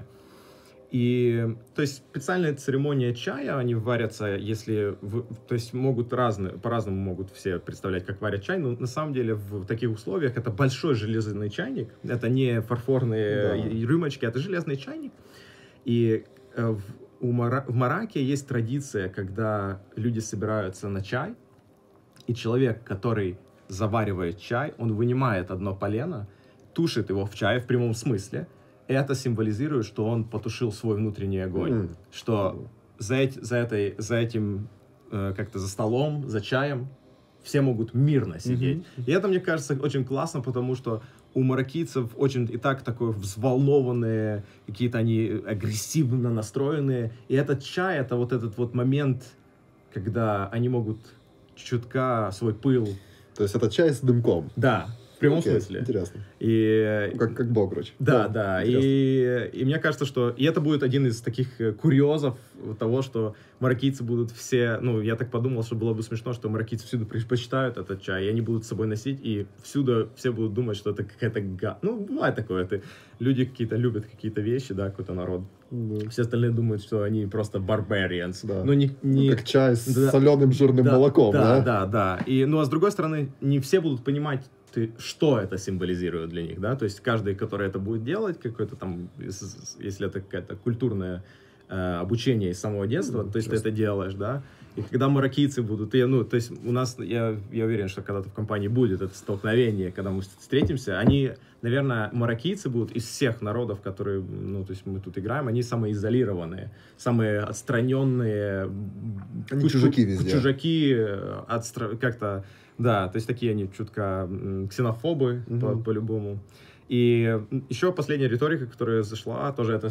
И, то есть, специальная церемония чая, они варятся, то есть, по-разному могут все представлять, как варят чай, но на самом деле в таких условиях это большой железный чайник, это не фарфорные рюмочки, это железный чайник. И в Марокко есть традиция, когда люди собираются на чай, и человек, который заваривает чай, он вынимает одно полено, тушит его в чае в прямом смысле. Это символизирует, что он потушил свой внутренний огонь, что за этим как-то за столом, за чаем все могут мирно сидеть. И это, мне кажется, очень классно, потому что у мароккийцев очень и так такое взволнованные, какие-то они агрессивно настроенные. И этот чай, это вот этот вот момент, когда они могут чутка свой пыл. То есть это чай с дымком. Да. В прямом смысле. Интересно. И... Как бограч. Да. И мне кажется, что... И это будет один из таких курьезов того, что мароккийцы будут все... я так подумал, что было бы смешно, что мароккийцы всюду предпочитают этот чай, и они будут с собой носить, и всюду все будут думать, что это какая-то... бывает такое. Люди какие-то любят какие-то вещи, да, какой-то народ. Да. Все остальные думают, что они просто barbarians. Да. Как чай с соленым жирным молоком, да? Да. И, а с другой стороны, не все будут понимать, что это символизирует для них, да, то есть каждый, который это будет делать, какой-то там, если это какое-то культурное обучение с самого детства, то есть ты это делаешь, да, и когда мароккийцы будут, то есть у нас, я уверен, что когда-то в компании будет это столкновение, когда мы встретимся, они, наверное, мароккийцы будут из всех народов, которые, то есть мы тут играем, они самые изолированные, самые отстраненные, они чужаки везде. Чужаки, как-то. Да, то есть такие они чутка ксенофобы по-любому. И еще последняя риторика, которая зашла, тоже это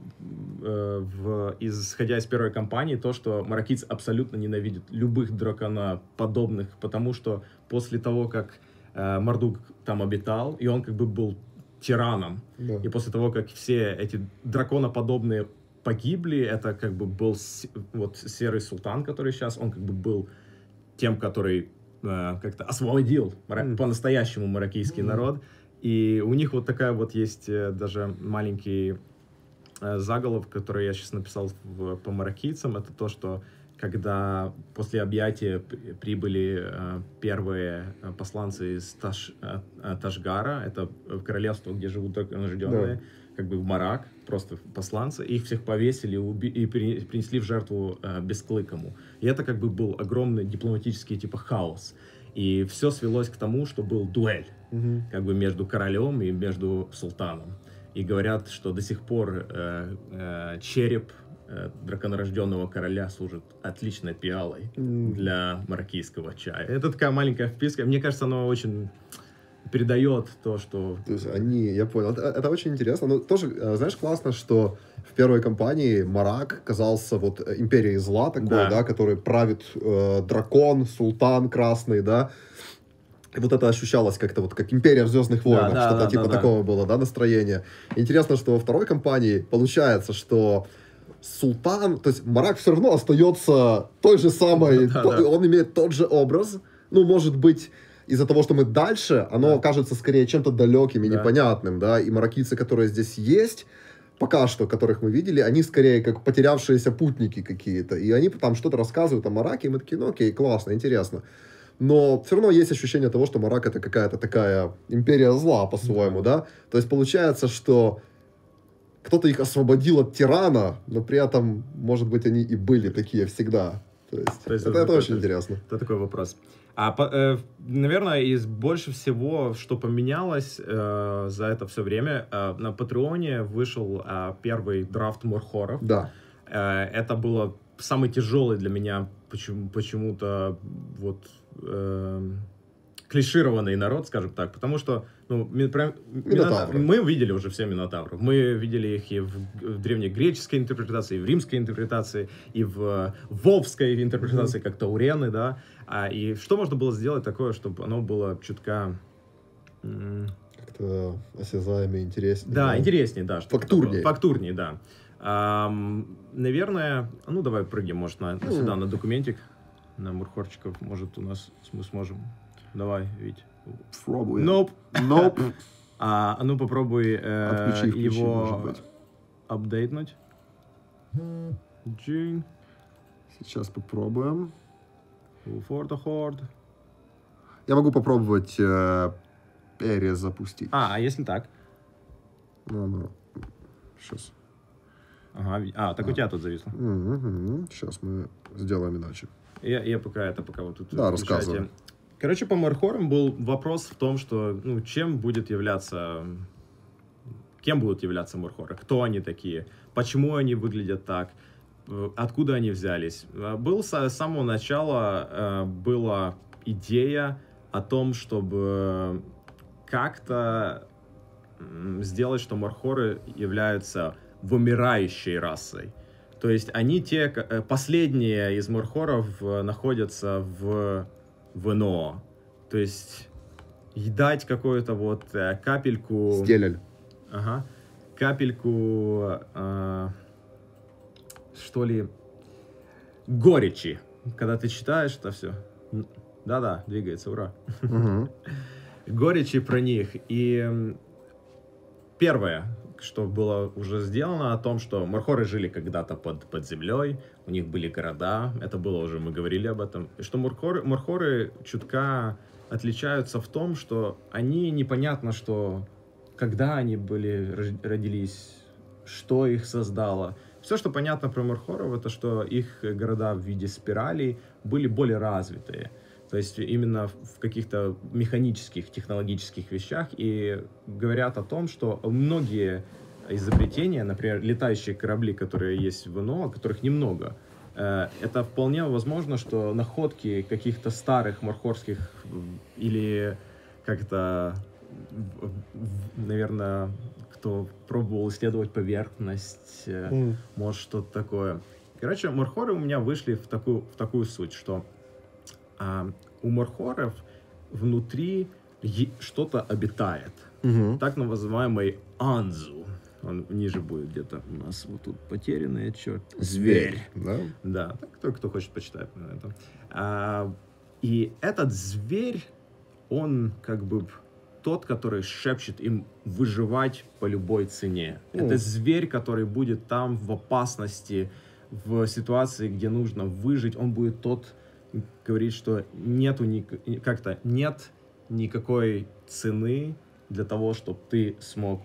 исходя из первой кампании, то, что мароккийцы абсолютно ненавидят любых драконоподобных, потому что после того, как Мардук там обитал, и он как бы был тираном, и после того, как все эти драконоподобные погибли, это как бы был вот Серый Султан, который сейчас, он как бы был тем, который как-то освободил по-настоящему мароккийский народ. И у них вот такая вот есть даже маленький заголовок, который я сейчас написал по мароккийцам. Это то, что когда после объятия прибыли первые посланцы из Ташгара, это королевство, где живут драконорожденные, как бы в Марак, просто посланцы, их всех повесили и принесли в жертву Бесклыкому. И это как бы был огромный дипломатический типа хаос. И все свелось к тому, что был дуэль, как бы между королем и между султаном. И говорят, что до сих пор череп драконорожденного короля служит отличной пиалой для мароккийского чая. Это такая маленькая вписка. Мне кажется, она очень передает то, что... То есть я понял, это очень интересно. Но тоже, знаешь, классно, что в первой кампании Марак казался вот империей зла такой, да, который правит дракон, султан красный, да. И вот это ощущалось как-то вот как империя в «Звездных войнах», что-то типа такого было, да, настроение. Интересно, что во второй кампании получается, что султан, то есть Марак все равно остается той же самой, он имеет тот же образ, ну, может быть, из-за того, что мы дальше, оно кажется скорее чем-то далеким и непонятным, да, и мароккийцы, которые здесь есть, пока что, которых мы видели, они скорее как потерявшиеся путники какие-то, и они там что-то рассказывают о Мараке, и мы такие, ну окей, классно, интересно. Но все равно есть ощущение того, что Марак это какая-то такая империя зла, по-своему, да? То есть получается, что кто-то их освободил от тирана, но при этом, может быть, они и были такие всегда. То есть это очень интересно. Это такой вопрос. Наверное, из больше всего, что поменялось за это все время, на Патреоне вышел первый драфт Морхоров. Да. Это было самый тяжелый для меня почему-то вот клишированный народ, скажем так, потому что мы видели уже все минотавров. Мы видели их и в древнегреческой интерпретации, и в римской интерпретации, и в вовской интерпретации, как таурены, да. И что можно было сделать такое, чтобы оно было чутка... Как-то осязаемее, интереснее. Да, интереснее, да. Фактурнее. Фактурнее, да. Наверное, давай прыгнем, может, сюда, на документик, на мурхорчиков, может, мы сможем. Давай, Вить. Пробуем. Nope. Попробуй его апдейтнуть. Сейчас попробуем. Horde. Я могу попробовать перезапустить. Если так? Сейчас. Так у тебя тут зависло. Сейчас мы сделаем иначе. Я пока вот тут... Да, рассказываю. Короче, по Морхорам был вопрос в том, что, кем будут являться Морхоры, кто они такие, почему они выглядят так, откуда они взялись. С самого начала была идея о том, чтобы как-то сделать, что Морхоры являются вымирающей расой. То есть они последние из Морхоров находятся в НО. То есть дать какую-то вот капельку... Стелель. Капельку, что ли, горечи. Когда ты читаешь это все. Да-да, двигается, ура. Горечи про них. И первое, что было уже сделано, о том, что Морхоры жили когда-то под землей, у них были города, это было уже, мы говорили об этом, и что Морхоры чутка отличаются в том, что они непонятно, когда они родились, что их создало. Все, что понятно про Морхоров, это что их города в виде спиралей были более развитые. То есть именно в каких-то механических, технологических вещах. И говорят о том, что многие изобретения, например, летающие корабли, которые есть в НО, которых немного, это вполне возможно, что находки каких-то старых морхорских или как-то, наверное, кто пробовал исследовать поверхность, может что-то такое. Короче, Морхоры у меня вышли в такую суть, что у Морхоров внутри что-то обитает. Так называемый Анзу. Он ниже будет где-то у нас вот тут потерянный, черт. Зверь. Да? Да, кто хочет почитать на это. И этот зверь, он как бы тот, который шепчет им выживать по любой цене. Это зверь, который будет там в опасности, в ситуации, где нужно выжить. Он будет говорит, что нет никакой цены для того, чтобы ты смог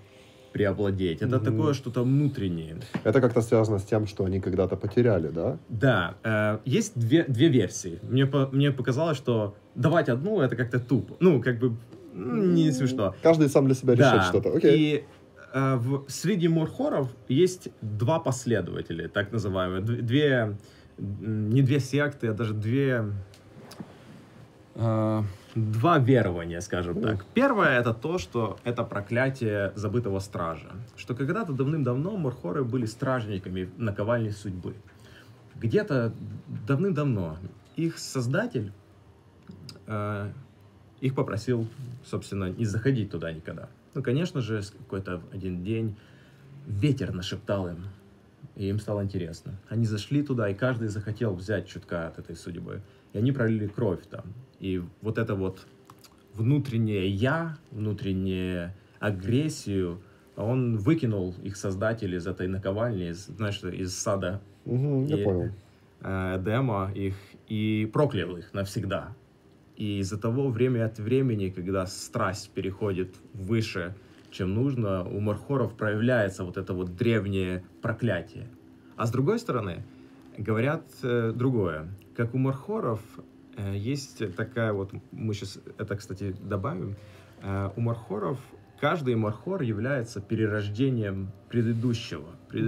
преобладеть. Это такое что-то внутреннее. Это как-то связано с тем, что они когда-то потеряли, да? Да. Есть две версии. Мне показалось, что давать одну, это как-то тупо. Ну, как бы, не смешно. Каждый сам для себя решает что-то. Окей. И среди морхоров есть два последователя, так называемые. Не две секты, а даже два верования, скажем так. Первое это то, что это проклятие забытого стража. Что когда-то давным-давно морхоры были стражниками наковальни судьбы. Где-то давным-давно их создатель их попросил, собственно, не заходить туда никогда. Ну, конечно же, какой-то один день ветер нашептал им, и им стало интересно. Они зашли туда, и каждый захотел взять чутка от этой судьбы. И они пролили кровь там. И вот это вот внутреннее «я», внутреннюю агрессию, он выкинул их создатель из этой наковальни, из сада Я понял. Эдема их, и проклял их навсегда. И из-за того, время от времени, когда страсть переходит выше, чем нужно, у морхоров проявляется вот это вот древнее проклятие. А с другой стороны, говорят другое. Как у морхоров есть такая вот, мы сейчас это, кстати, добавим, у морхоров каждый морхор является перерождением предыдущего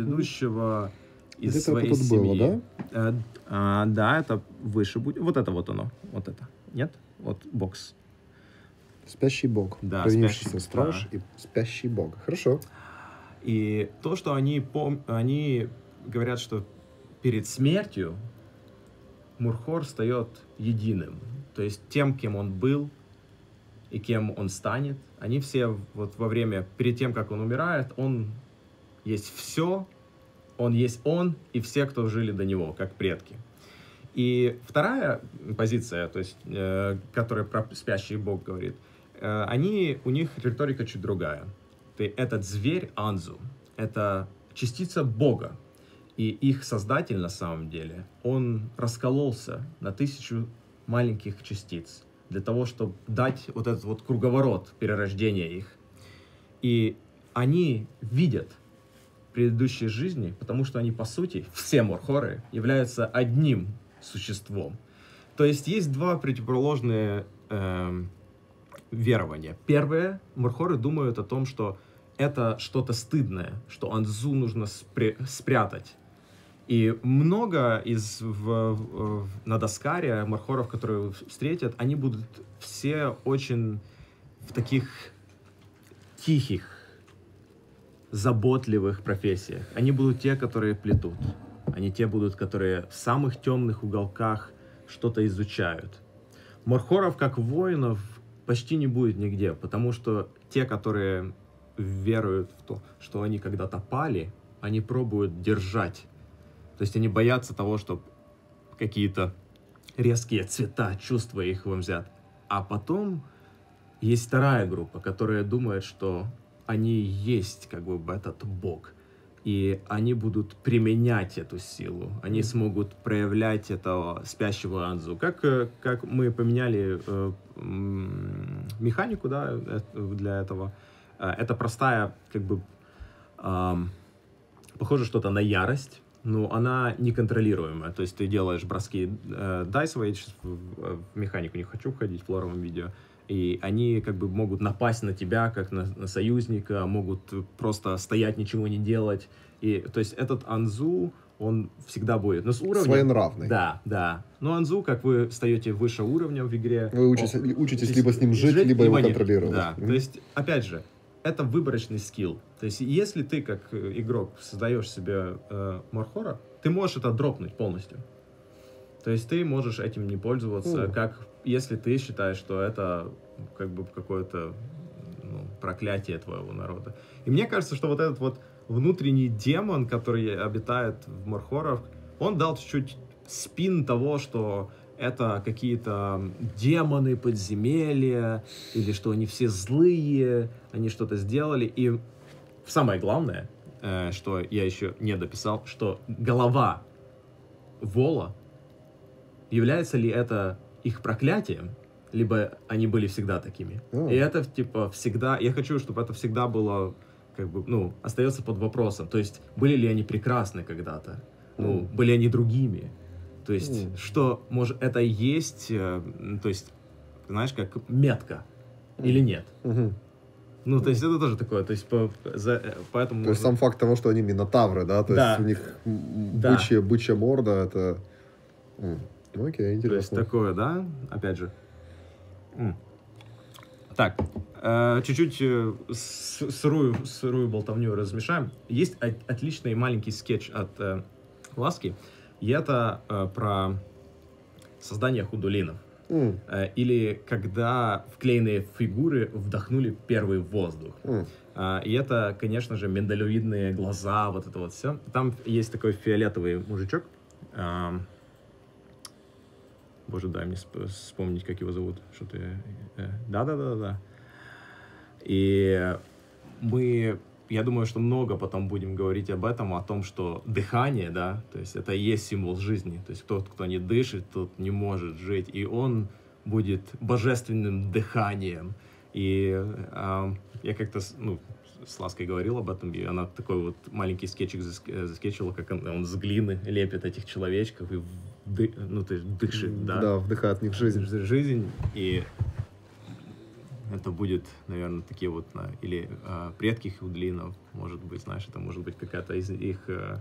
из где-то своей тут семьи. было, да? Да, это выше будет. Вот это вот оно. Вот это. Нет? Вот бокс. Спящий бог. Да, Провинившийся спящий, страж и спящий бог. Хорошо. И то, что они говорят, что перед смертью морхор встает единым. То есть тем, кем он был и кем он станет. Они все вот во время, перед тем, как он умирает, он есть все, он есть он и все, кто жили до него, как предки. И вторая позиция, то есть, которая про спящий бог говорит, у них риторика чуть другая. Этот зверь Анзу, это частица бога. И их создатель, на самом деле, он раскололся на 1000 маленьких частиц для того, чтобы дать вот этот вот круговорот перерождения их. И они видят предыдущие жизни, потому что они, по сути, все морхоры являются одним существом. То есть есть два противоположные верования. Первое, морхоры думают о том, что это что-то стыдное, что Анзу нужно спрятать. И много на Доскаре морхоров, которые встретят, они будут все очень в таких тихих, заботливых профессиях. Они будут те, которые плетут. Они те будут, которые в самых темных уголках что-то изучают. Морхоров, как воинов, почти не будет нигде, потому что те, которые веруют в то, что они когда-то пали, они пробуют держать. То есть они боятся того, что какие-то резкие цвета, чувства их вам взят. А потом есть вторая группа, которая думает, что они есть как бы этот бог. И они будут применять эту силу. Они смогут проявлять этого спящего Анзу. Как мы поменяли механику, да, для этого. Это простая, как бы, похоже что-то на ярость, но она неконтролируемая. То есть ты делаешь броски дайсовые, я сейчас в механику не хочу входить в лоровом видео, и они как бы могут напасть на тебя, как на союзника, могут просто стоять, ничего не делать. И, то есть этот Анзу, он всегда будет. Но с уровнем... Своенравный. Да. Но Анзу, как вы встаете выше уровня в игре... Вы учитесь либо с ним жить, либо его контролировать. Да, то есть, опять же, это выборочный скилл. То есть, если ты, как игрок, создаешь себе морхора, ты можешь это дропнуть полностью. То есть, ты можешь этим не пользоваться, как если ты считаешь, что это как бы какое-то проклятие твоего народа. И мне кажется, что вот этот вот внутренний демон, который обитает в морхорах, он дал чуть-чуть спин того, что это какие-то демоны подземелья, или что они все злые, они что-то сделали. И самое главное, что я еще не дописал, что голова Вола, является ли это их проклятием, либо они были всегда такими. И это, типа, всегда... Я хочу, чтобы это всегда было как бы, ну, остается под вопросом. То есть, были ли они прекрасны когда-то? Ну, были они другими? То есть, что, может, это и есть, то есть, знаешь, как метка или нет? Ну, то есть, это тоже такое, то есть, поэтому... То есть, сам факт того, что они минотавры, да, то есть, у них бычья морда, это... Ну, окей, интересно. То есть, такое, да, опять же. Так, чуть-чуть сырую болтовню размешаем. Есть отличный маленький скетч от Ласки, и это про создание худулинов. Или когда вклеенные фигуры вдохнули первый воздух. И это, конечно же, миндалевидные глаза, вот это вот все. Там есть такой фиолетовый мужичок. Боже, дай мне вспомнить, как его зовут. Что-то... Да. И я думаю, что много потом будем говорить об этом, о том, что дыхание, да, то есть это и есть символ жизни. То есть тот, кто не дышит, тот не может жить. И он будет божественным дыханием. И я как-то, ну, с Лаской говорил об этом, и она такой вот маленький скетчик заскетчила, как он с глины лепит этих человечков и ну, то есть дышит, да? Да, вдыхает в них жизнь. Жизнь, и это будет, наверное, такие вот, или предки худлинов, может быть, знаешь, это может быть какая-то из их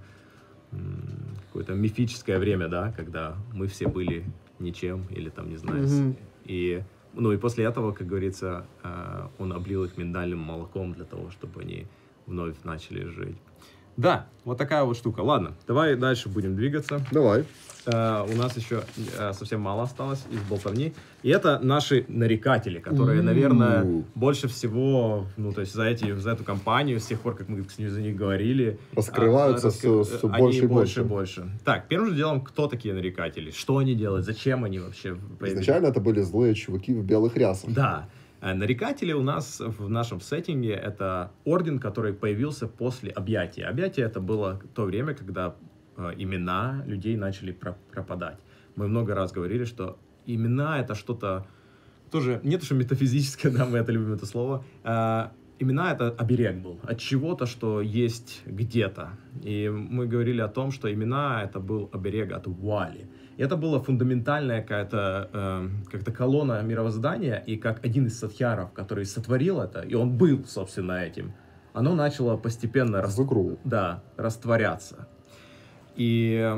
какое-то мифическое время, да, когда мы все были ничем, или там, не знаю, и после этого, как говорится, он облил их миндальным молоком для того, чтобы они вновь начали жить. Да, вот такая вот штука. Ладно, давай дальше будем двигаться. Давай. У нас еще совсем мало осталось из болтовни. И это наши нарекатели, которые, наверное, больше всего, ну, то есть за эту компанию, с тех пор, как мы за них говорили, раскрываются все больше и больше. Так, первым же делом, кто такие нарекатели? Что они делают? Зачем они вообще появились? Изначально это были злые чуваки в белых рясах. Да. Нарекатели у нас в нашем сеттинге это орден, который появился после объятия. Объятие это было то время, когда имена людей начали пропадать. Мы много раз говорили, что имена это что-то тоже, не то что метафизическое, да, мы это любим это слово. Имена это оберег был от чего-то, что есть где-то. И мы говорили о том, что имена это был оберег от вуали. И это была фундаментальная как-то колонна мировоздания, и как один из садхьяров, который сотворил это, и он был, собственно, этим, оно начало постепенно растворяться. И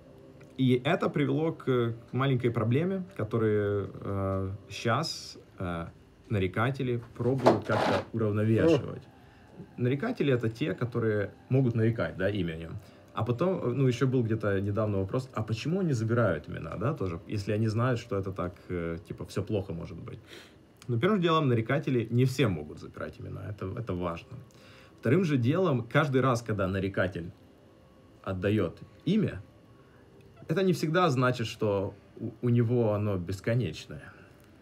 это привело к маленькой проблеме, которую сейчас нарекатели пробуют как-то уравновешивать. Нарекатели это те, которые могут нарекать, да, именем. А потом, ну, еще был где-то недавно вопрос, а почему они забирают имена, да, тоже, если они знают, что это так, типа, все плохо может быть. Но первым делом нарекатели не все могут забирать имена, это важно. Вторым же делом, каждый раз, когда нарекатель отдает имя, это не всегда значит, что у него оно бесконечное.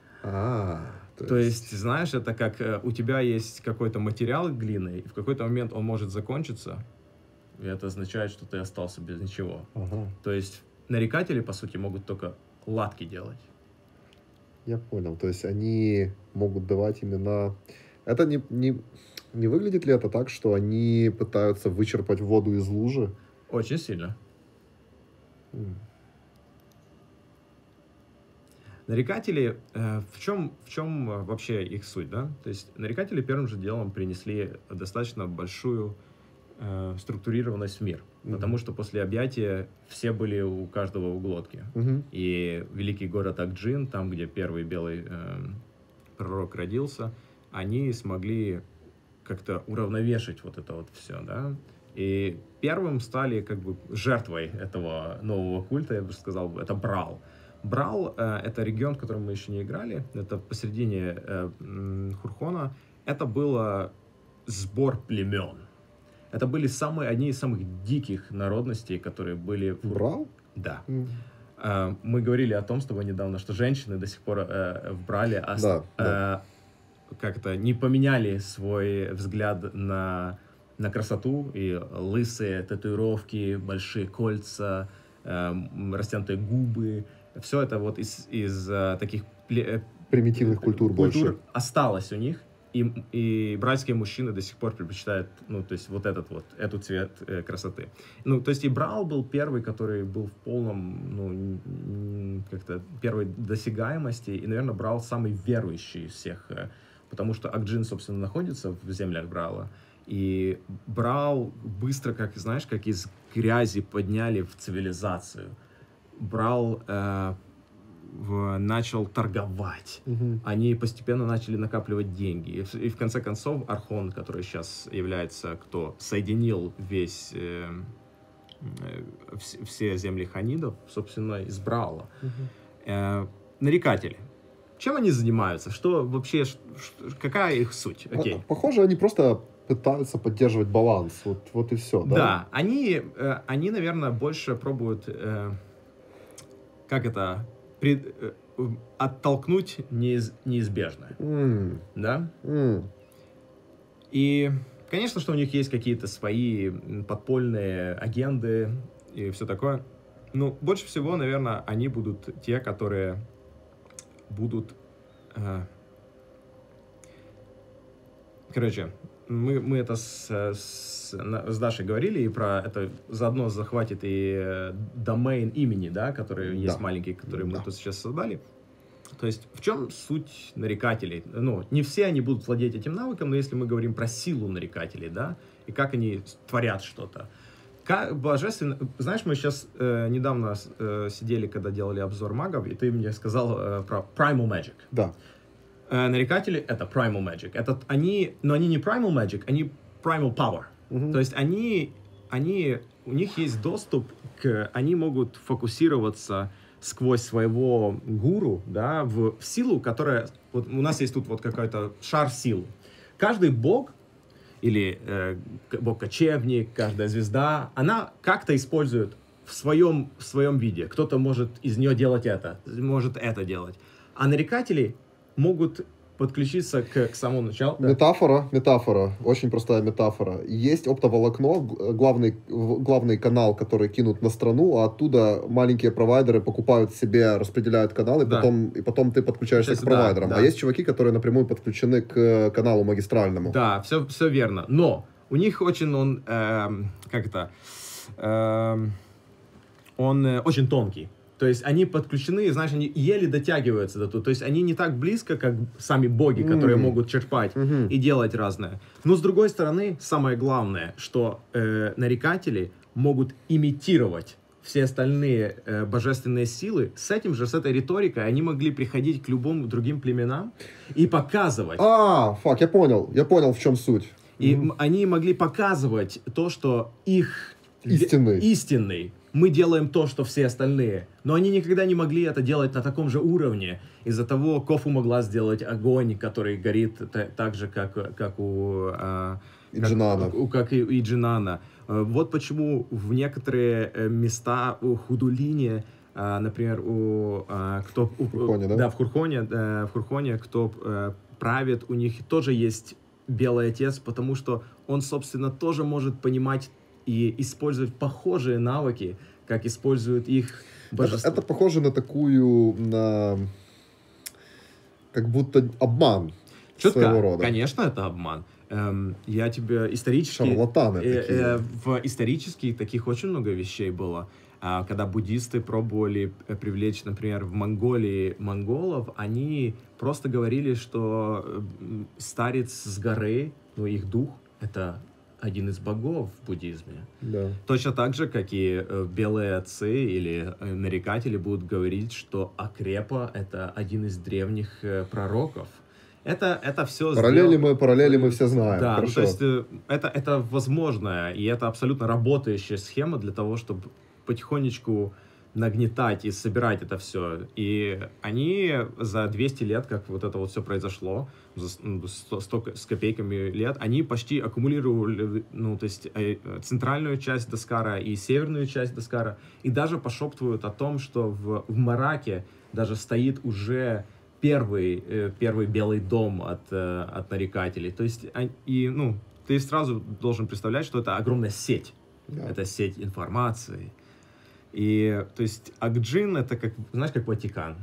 То есть, знаешь, это как у тебя есть какой-то материал глины, и в какой-то момент он может закончиться, и это означает, что ты остался без ничего. То есть нарекатели, по сути, могут только латки делать. Я понял. То есть они могут давать имена... Это не выглядит ли это так, что они пытаются вычерпать воду из лужи? Очень сильно. Нарекатели, в чем вообще их суть, да? То есть нарекатели первым же делом принесли достаточно большую структурированность в мир, потому что после объятия все были у каждого у глотки. И великий город Акджин, там, где первый белый пророк родился, они смогли как-то уравновешивать вот это вот все, да? И первым стали как бы жертвой этого нового культа, я бы сказал, это Брал. Брал это регион, в котором мы еще не играли, это посередине Хурхона. Это был сбор племен. Это были одни из самых диких народностей, которые были... Брал? Да. Мы говорили о том с тобой недавно, что женщины до сих пор в Брале как-то не поменяли свой взгляд на красоту, и лысые татуировки, большие кольца, растянутые губы. Все это вот из таких... примитивных культур больше. Осталось у них. и братские мужчины до сих пор предпочитают, ну, то есть вот эту цвет красоты. Ну, то есть и Брал был первый, который был в полном, ну, как-то первой досягаемости, и, наверное, Брал самый верующий из всех, потому что Акджин, собственно, находится в землях Брала, и Брал быстро, как, знаешь, как из грязи подняли в цивилизацию. Брал начал торговать. Они постепенно начали накапливать деньги. И в конце концов Архон, который сейчас является, кто соединил все земли ханидов, собственно, из Браула. Нарекатели. Чем они занимаются? Что вообще, какая их суть? Окей. Похоже, они просто пытаются поддерживать баланс. Вот и все, да? Да, они, наверное, больше пробуют, как это, оттолкнуть неизбежное. Да? И, конечно, что у них есть какие-то свои подпольные агенды и все такое. Но больше всего, наверное, они будут те, которые будут... Короче, мы это с Дашей говорили, и про это заодно захватит и домен имени, да, который есть маленький, который мы тут сейчас создали. То есть в чем суть нарекателей? Ну, не все они будут владеть этим навыком, но если мы говорим про силу нарекателей, да, и как они творят что-то. Божественно... Знаешь, мы сейчас недавно сидели, когда делали обзор магов, и ты мне сказал про Primal Magic. Да. Нарекатели — это Primal Magic. Но они не Primal Magic, они Primal Power. То есть у них есть доступ они могут фокусироваться сквозь своего гуру, да, в силу, которая... Вот у нас есть тут вот какой-то шар сил. Каждый бог или бог-кочевник, каждая звезда, она как-то использует в своем виде. Кто-то может из нее делать это, может это делать. А нарекатели могут подключиться к самому началу. Метафора, очень простая метафора. Есть оптоволокно, главный канал, который кинут на страну, а оттуда маленькие провайдеры покупают себе, распределяют каналы, и потом ты подключаешься к провайдерам. А есть чуваки, которые напрямую подключены к каналу магистральному. Да, все верно. Но у них очень он очень тонкий. То есть они подключены, знаешь, они еле дотягиваются до туда. То есть они не так близко, как сами боги, которые могут черпать и делать разное. Но с другой стороны, самое главное, что нарекатели могут имитировать все остальные божественные силы. С этой риторикой они могли приходить к любым другим племенам и показывать. Я понял, в чем суть. И они могли показывать то, что их истинный. Мы делаем то, что все остальные. Но они никогда не могли это делать на таком же уровне. Из-за того, Кофу могла сделать огонь, который горит так же, как у Джинана. Как и у Джинана. Вот почему в некоторые места у Худулине, например, в Хурхоне, кто правит, у них тоже есть Белый Отец, потому что он, собственно, тоже может понимать и использовать похожие навыки, как используют их божества. Это похоже на как будто обман своего рода. Конечно, это обман. Я тебе Шарлатаны такие. В исторически таких очень много вещей было. Когда буддисты пробовали привлечь, например, в Монголии монголов, они просто говорили, что старец с горы, их дух, это один из богов в буддизме. Да. Точно так же, как и белые отцы или нарекатели будут говорить, что Акрепа — это один из древних пророков. Это все параллели мы все знаем. Да, Хорошо. то есть это возможно, и это абсолютно работающая схема для того, чтобы потихонечку нагнетать и собирать это все. И они за 200 лет, как вот это вот все произошло, за 100 с копейками лет, они почти аккумулировали, то есть центральную часть Даскара и северную часть Даскара, и даже пошептывают о том, что в Мараке даже стоит уже первый белый дом от нарекателей. То есть, ты сразу должен представлять, что это огромная сеть. Да. Это сеть информации. И, то есть, Акджин — это как, знаешь, как Ватикан.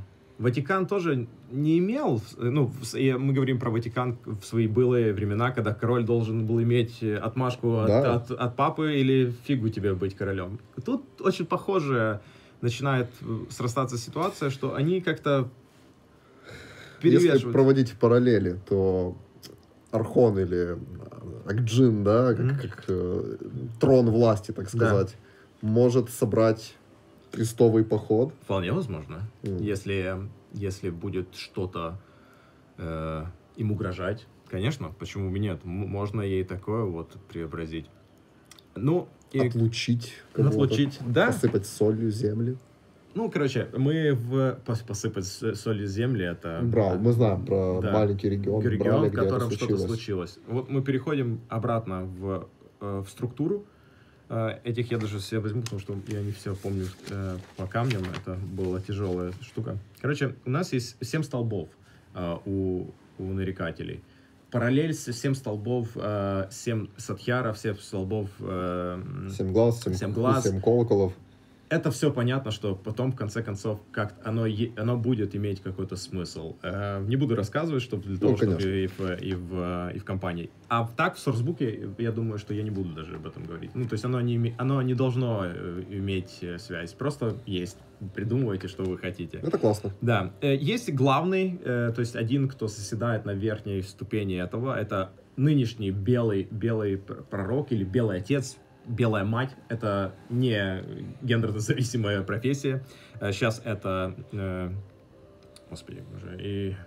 Ватикан тоже не имел, ну, мы говорим про Ватикан в свои былые времена, когда король должен был иметь отмашку Да. от папы или фигу тебе быть королем. Тут очень похоже начинает срастаться ситуация, что они как-то Если перевешивают. проводить параллели, то Архон или Акджин, да, как трон власти, так сказать, может собрать крестовый поход. Вполне возможно. Если будет что-то им угрожать, конечно, почему бы нет? Можно ей такое вот преобразить. Ну, и Отлучить кого-то, отлучить, да. посыпать солью земли. Ну, короче, мы посыпать солью земли, это... Брал, мы знаем про маленький регион, в котором что-то случилось. Вот мы переходим обратно в структуру. Этих я даже все возьму, потому что я не все помню по камням. Это была тяжелая штука. Короче, у нас есть 7 столбов у нарекателей. Параллель с 7 столбов, 7 садхьяров, 7 столбов... 7 глаз, 7 колоколов. Это все понятно, что потом, в конце концов, как оно будет иметь какой-то смысл. Не буду рассказывать, чтобы для того, чтобы и в компании. А так, в сорсбуке, я думаю, что я не буду даже об этом говорить. Ну, то есть оно не должно иметь связь. Просто есть. Придумывайте, что вы хотите. Это классно. Да. Есть главный, то есть один, кто соседает на верхней ступени этого. Это нынешний белый пророк или белый отец, белая мать. Это не гендерно-зависимая профессия. Сейчас это... Господи, уже...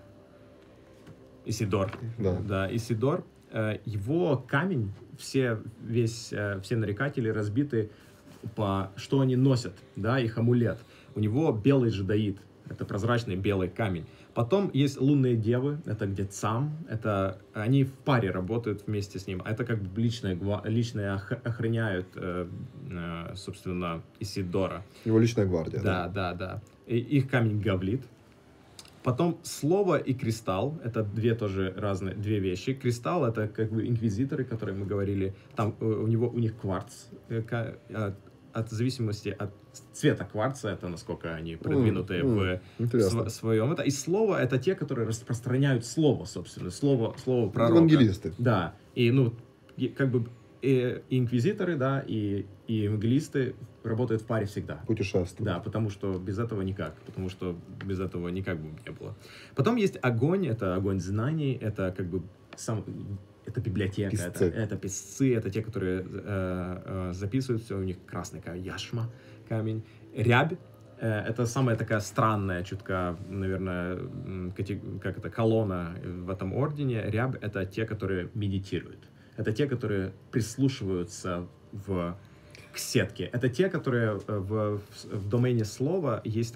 Исидор. Да, Исидор. Его камень, все нарекатели разбиты по... Что они носят, да, их амулет. У него белый джедаид. Это прозрачный белый камень. Потом есть лунные девы, это где Цам, это они в паре работают вместе с ним. Это как бы личные охраняют, собственно, Исидора. Его личная гвардия. Да. И их камень Гавлит. Потом слово и кристалл, это две вещи. Кристалл это как бы инквизиторы, которые мы говорили, там у них кварц, от зависимости от цвета кварца, это насколько они продвинутые в своем. И слово это те, которые распространяют слово, собственно, слово пророка. Евангелисты. Да, и как бы и инквизиторы, да, и евангелисты работают в паре всегда. Путешествуют. Да, потому что без этого никак бы не было. Потом есть огонь, это огонь знаний, это как бы это библиотека, это писцы, это те, которые записывают все, у них красный яшма, камень. Рябь, это самая такая странная чутка, наверное, как это, колонна в этом ордене. Рябь — это те, которые медитируют. Это те, которые прислушиваются к сетке. Это те, которые в домене слова есть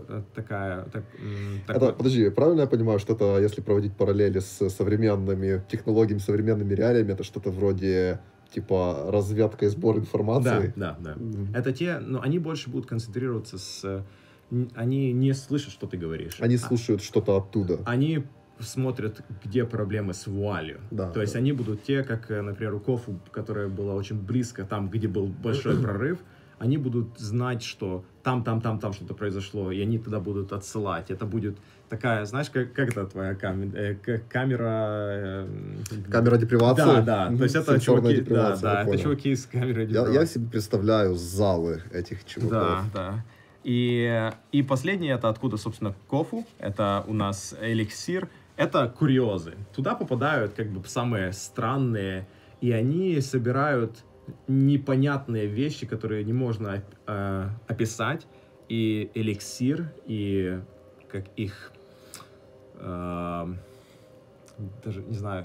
Подожди, правильно я понимаю, что это, если проводить параллели с современными технологиями, современными реалиями, это что-то вроде типа разведка и сбор информации? Да. Это те, но они больше будут концентрироваться они не слышат, что ты говоришь. Они слушают что-то оттуда. Они смотрят, где проблемы с вуалью. То есть они будут те, как, например, у Кофу, которая была очень близко, там, где был большой прорыв, они будут знать, что там что-то произошло, и они туда будут отсылать. Это будет такая, знаешь, как это твоя камера... Камера депривации? Да. То есть это чуваки, это чуваки с камерой депривации. Я себе представляю залы этих чуваков. Да. И последнее, это откуда, собственно, Кофу, это у нас эликсир, это курьезы. Туда попадают как бы самые странные, и они собирают непонятные вещи, которые не можно описать, и эликсир, и как их, даже не знаю,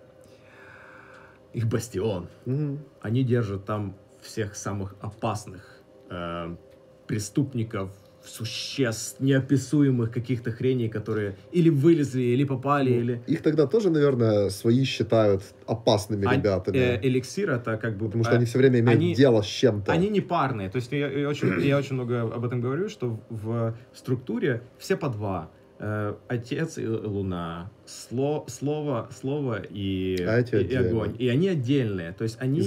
их бастион. Они держат там всех самых опасных преступников, существ, неописуемых каких-то хреней, которые или вылезли, или попали, или... Их тогда тоже, наверное, свои считают опасными ребятами. Эликсир это как бы... Потому что они все время имеют дело с чем-то. Они не парные. То есть я очень много об этом говорю, что в структуре все по два. Отец и Луна, слово и огонь. И они отдельные. То есть они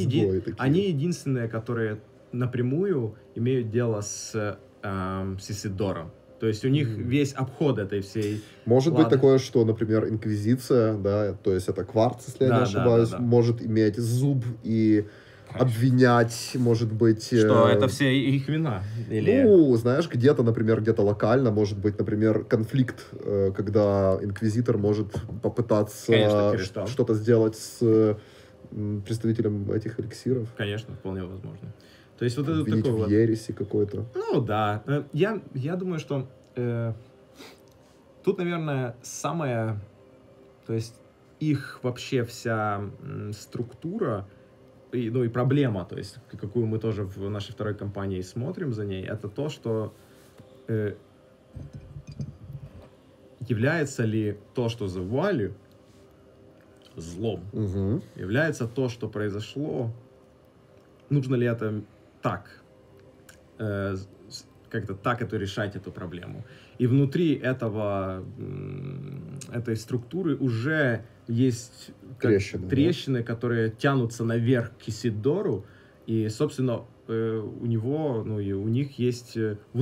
единственные, которые напрямую имеют дело с Исидором. То есть у них весь обход этой всей... Может быть Ладно. такое, что, например, инквизиция, да, то есть это кварц, если я не ошибаюсь, может иметь зуб и обвинять, может быть... Что это все их вина? Или... Ну, знаешь, где-то, например, где-то локально может быть, например, конфликт, когда инквизитор может попытаться что-то сделать с представителем этих эликсиров. Конечно, вполне возможно. То есть вот это обвинить такой в ереси какой-то. Ну да. Я думаю, что тут, наверное, самое... То есть их вообще вся структура, и проблема, то есть какую мы тоже в нашей второй компании смотрим за ней, это то, что является ли то, что за вуалью, злом, является то, что произошло, нужно ли это так, как-то так это решать, эту проблему. И внутри этой структуры уже есть трещины, которые тянутся наверх к Исидору, и, собственно, у него, и у них есть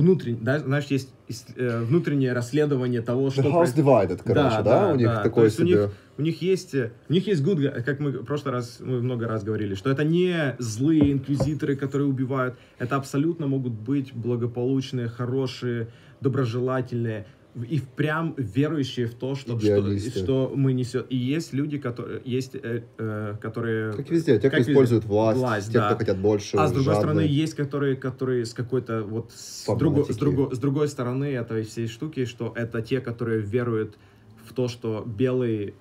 внутреннее расследование того, что... The house divided, короче, да? У них такой себе... У них есть good, как мы мы много раз говорили, что это не злые инквизиторы, которые убивают, это абсолютно могут быть благополучные, хорошие, доброжелательные и впрямь верующие в то, что мы несем. И есть люди, которые... Как везде, те, кто используют власть, те, кто хотят больше, а с другой стороны, есть, которые с какой-то с другой стороны этой всей штуки, что это те, которые веруют в то, что белый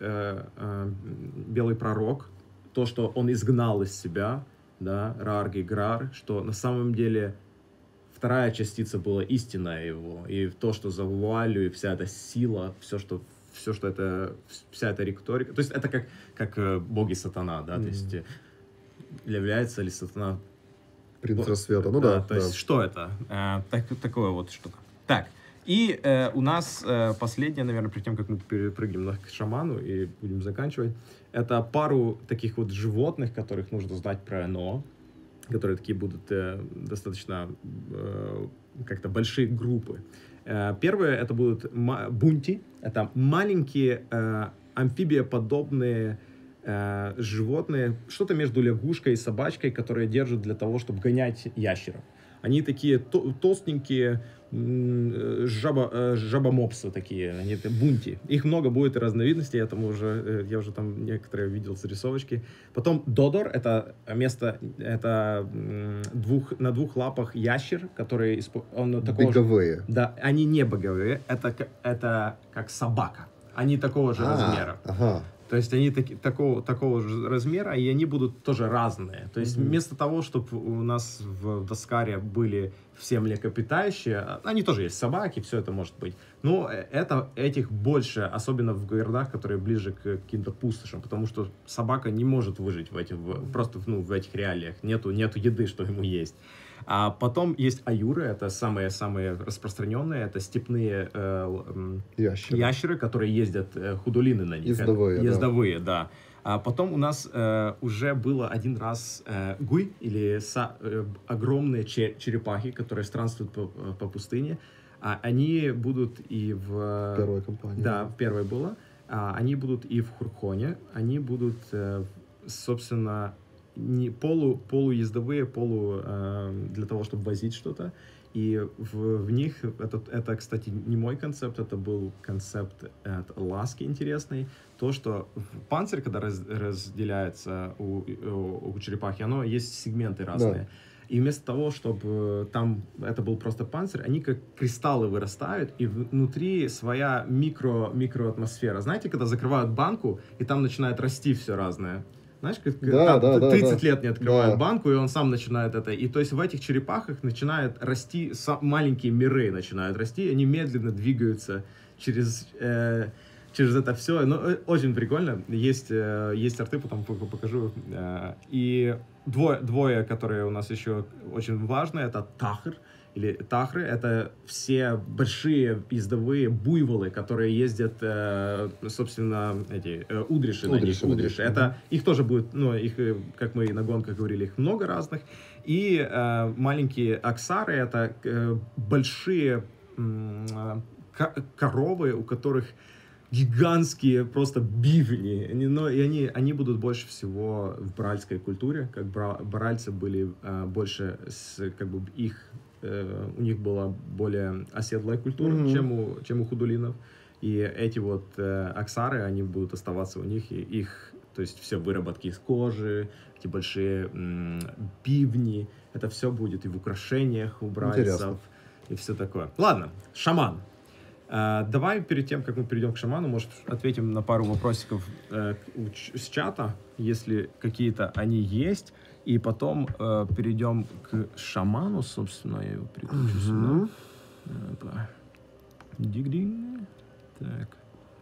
пророк, то, что он изгнал из себя, да, Раарги Граар, что на самом деле вторая частица была истинная его, и то, что за вуалью, и вся эта сила, все, что это, вся эта риторика, то есть это как боги сатана, да, то есть является ли сатана принц рассвета, то есть что это? Такое вот штука. Так, и у нас последнее, наверное, перед тем, как мы перепрыгнем к шаману и будем заканчивать, это пару таких вот животных, которых нужно знать про НО, которые такие будут достаточно как-то большие группы. Первые это будут бунти, это маленькие амфибиоподобные животные, что-то между лягушкой и собачкой, которые держат для того, чтобы гонять ящеров. Они такие толстенькие, жабомопсы такие, они бунти. Их много будет разновидностей, я уже там некоторые видел зарисовочки. Потом додор, это на двух лапах ящер, который боговые. Да, они не боговые, это как собака. Они такого же размера. Ага. То есть они такого же размера, и они будут тоже разные. То есть вместо того, чтобы у нас в Доскаре были все млекопитающие, они тоже есть собаки, все это может быть. Но этих больше, особенно в городах, которые ближе к каким-то пустошам, потому что собака не может выжить в этих реалиях. Нету еды, что ему есть. А потом есть аюры, это самые распространенные, это степные ящеры, которые ездят, худолины на них. Ездовые, да. А потом у нас уже было один раз гуй, или огромные черепахи, которые странствуют по пустыне. Они будут и в... Первой компании. Да, в первой было. Они будут и в Хурконе, они будут, собственно... не полуездовые, для того, чтобы возить что-то. И в них, это, кстати, не мой концепт, это был концепт от Ласки интересный. То, что панцирь, когда разделяется у черепахи, оно есть сегменты разные. Да. И вместо того, чтобы там это был просто панцирь, они как кристаллы вырастают, и внутри своя микроатмосфера. Знаете, когда закрывают банку, и там начинает расти все разное? Знаешь, как 30 лет не открывают банку, и он сам начинает это. И то есть в этих черепахах начинают расти, маленькие миры начинают расти, и они медленно двигаются через это все. Ну, очень прикольно. Есть арты, потом покажу. И двое, которые у нас еще очень важные, это тахр. Или тахры — это все большие ездовые буйволы, которые ездят, собственно, удриши. Это их тоже будет, как мы и на гонках говорили, их много разных. И маленькие аксары — это большие коровы, у которых гигантские просто бивни. Они будут больше всего в бральской культуре, как бральцы были больше, у них была более оседлая культура, чем у худулинов. И эти вот аксары, они будут оставаться у них, и их, то есть все выработки из кожи, эти большие бивни, это все будет и в украшениях у бральцев. Интересно. И все такое. Ладно, шаман. Давай перед тем, как мы перейдем к шаману, может, ответим на пару вопросиков с чата, если какие-то они есть, и потом перейдем к шаману, собственно, я его переключу сюда. Диг-динг. Так.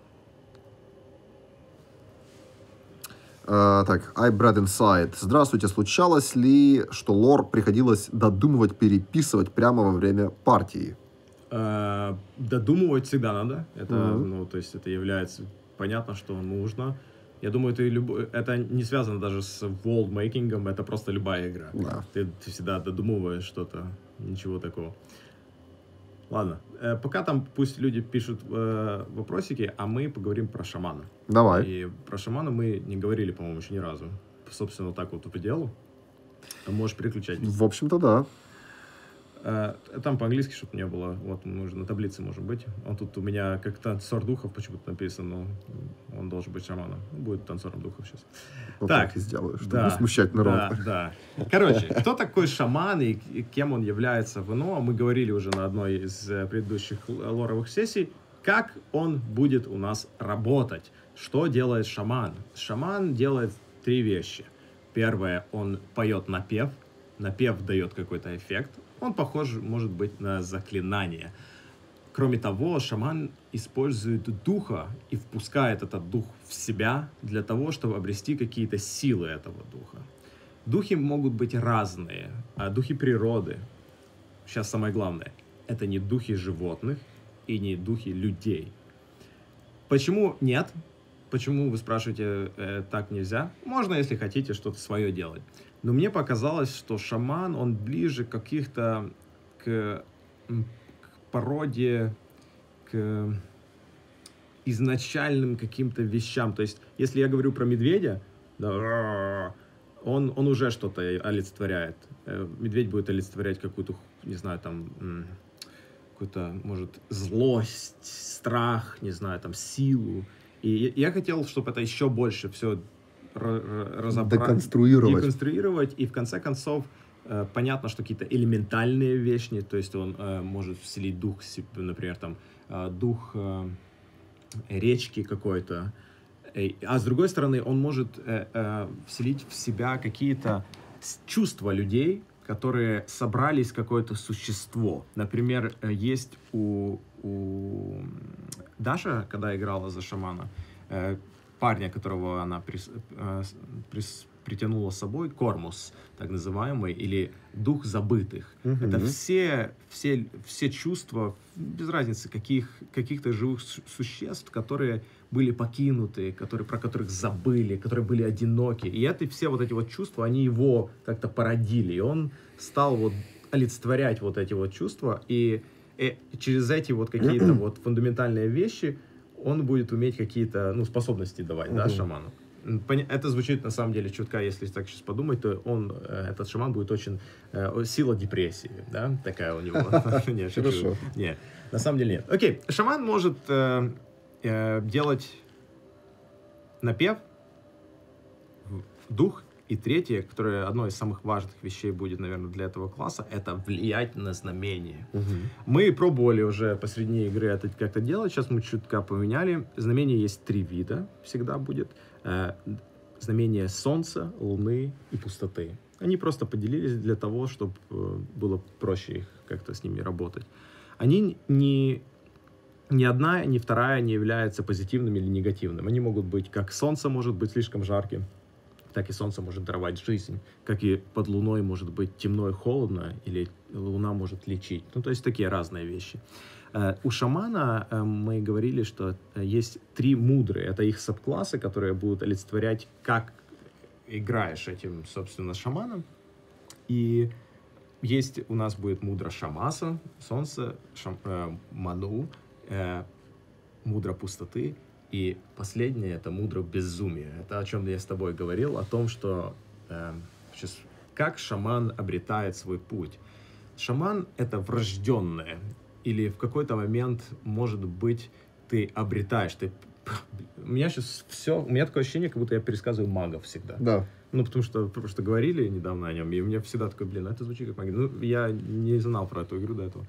Так, I Bread Inside. Здравствуйте, случалось ли, что лор приходилось додумывать, переписывать прямо во время партии? Додумывать всегда надо. Это, то есть это является понятно, что нужно. Я думаю, это не связано даже с worldmakingом, это просто любая игра. Да. Ты всегда додумываешь что-то, ничего такого. Ладно, пока там пусть люди пишут вопросики, а мы поговорим про шамана. Давай. И про шамана мы не говорили, по-моему, еще ни разу. Собственно, так вот по делу. Можешь переключать. В общем-то, да. Там по-английски, чтобы не было. Вот мы уже на таблице можем быть. Он тут у меня как танцор духов почему-то написан, но он должен быть шаманом. Будет танцором духов сейчас. Вот так и сделаю, чтобы не смущать народ. Да. Короче, кто такой шаман и кем он является в НО? Мы говорили уже на одной из предыдущих лоровых сессий, как он будет у нас работать. Что делает шаман? Шаман делает 3 вещи. Первое, он поет напев. Напев дает какой-то эффект. Он похож, может быть, на заклинание. Кроме того, шаман использует духа и впускает этот дух в себя для того, чтобы обрести какие-то силы этого духа. Духи могут быть разные, а духи природы, сейчас самое главное, это не духи животных и не духи людей. Почему нет? Почему, вы спрашиваете, так нельзя? Можно, если хотите, что-то свое делать. Но мне показалось, что шаман, он ближе к породе, к изначальным каким-то вещам. То есть, если я говорю про медведя, да, он уже что-то олицетворяет. Медведь будет олицетворять какую-то, не знаю, там, какую-то, может, злость, страх, не знаю, там, силу. И я хотел, чтобы это еще больше все разобрать, деконструировать, и в конце концов понятно, что какие-то элементальные вещи, то есть он может вселить дух, например, там, дух речки какой-то, а с другой стороны он может вселить в себя какие-то чувства людей, которые собрались в какое-то существо. Например, есть у Даша, когда играла за шамана, парня, которого она притянула с собой, Кормус, так называемый, или дух забытых. Это все чувства, без разницы, каких-то живых существ, которые были покинуты, про которых забыли, которые были одиноки. И все вот эти вот чувства, они его как-то породили. И он стал вот олицетворять вот эти вот чувства. И через эти вот какие-то вот фундаментальные вещи он будет уметь какие-то, способности давать, да, шаману. Это звучит, на самом деле, чутка, если так сейчас подумать, то этот шаман будет очень... сила депрессии, да, такая у него. Хорошо. Нет, на самом деле нет. Окей, шаман может делать напев, дух, и третье, которое одно из самых важных вещей будет, наверное, для этого класса, это влиять на знамение. Мы пробовали уже посредине игры это как-то делать, сейчас мы чутка поменяли. Знамения есть 3 вида, всегда будет. Знамения Солнца, Луны и пустоты. Они просто поделились для того, чтобы было проще их как-то с ними работать. Они ни одна, ни вторая не являются позитивным или негативным. Они могут быть, как Солнце может быть слишком жарким, так и Солнце может даровать жизнь, как и под Луной может быть темно и холодно, или Луна может лечить. То есть такие разные вещи. У шамана мы говорили, что есть 3 мудрые. Это их сабклассы, которые будут олицетворять, как играешь этим, собственно, шаманом. И есть у нас будет мудра Шамаса, солнце, Ману, мудра пустоты. И последнее — это мудра безумия. Это о чем я с тобой говорил, о том, что как шаман обретает свой путь. Шаман — это врожденное. Или в какой-то момент, может быть, ты обретаешь. У меня сейчас все... У меня такое ощущение, как будто я пересказываю магов всегда. Да. Ну, потому что просто говорили недавно о нем, и у меня всегда такой, это звучит как магия. Ну, я не знал про эту игру до этого.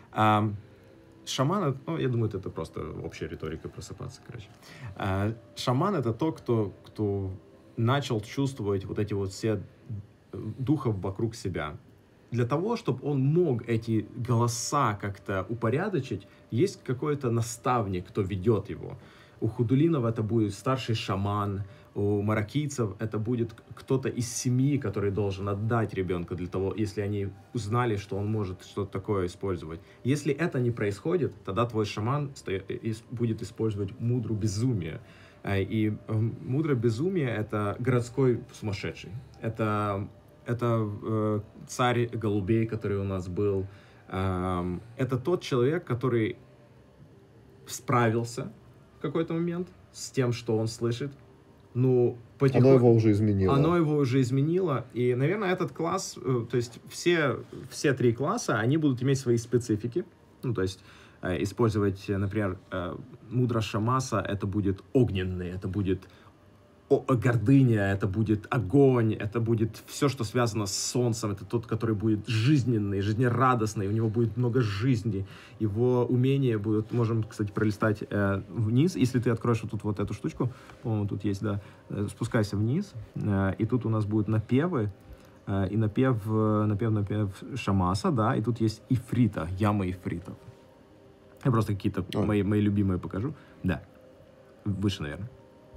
Шаман, я думаю, это просто общая риторика просыпаться, короче. Шаман — это тот, кто начал чувствовать вот эти вот все духов вокруг себя. Для того, чтобы он мог эти голоса как-то упорядочить, есть какой-то наставник, кто ведет его. У худулинов это будет старший шаман, у мароккийцев это будет кто-то из семьи, который должен отдать ребенка для того, если они узнали, что он может что-то такое использовать. Если это не происходит, тогда твой шаман будет использовать мудру безумия. И мудра безумия — это городской сумасшедший. Это царь голубей, который у нас был. Это тот человек, который справился в какой-то момент с тем, что он слышит. Ну, оно его уже изменило. Оно его уже изменило. И, наверное, этот класс, то есть все 3 класса, они будут иметь свои специфики. Ну, то есть использовать, например, мудра Шамаса, это будет огненный, это будет гордыня, это будет огонь, это будет все, что связано с солнцем. Это тот, который будет жизненный, жизнерадостный, у него будет много жизни. Его умения будут... Можем, кстати, пролистать вниз. Если ты откроешь вот тут вот эту штучку, по-моему, тут есть, да, спускайся вниз, и тут у нас будут напевы, и напев Шамаса, да, и тут есть ифрита, яма ифритов. Я просто какие-то мои любимые покажу. Да, выше, наверное.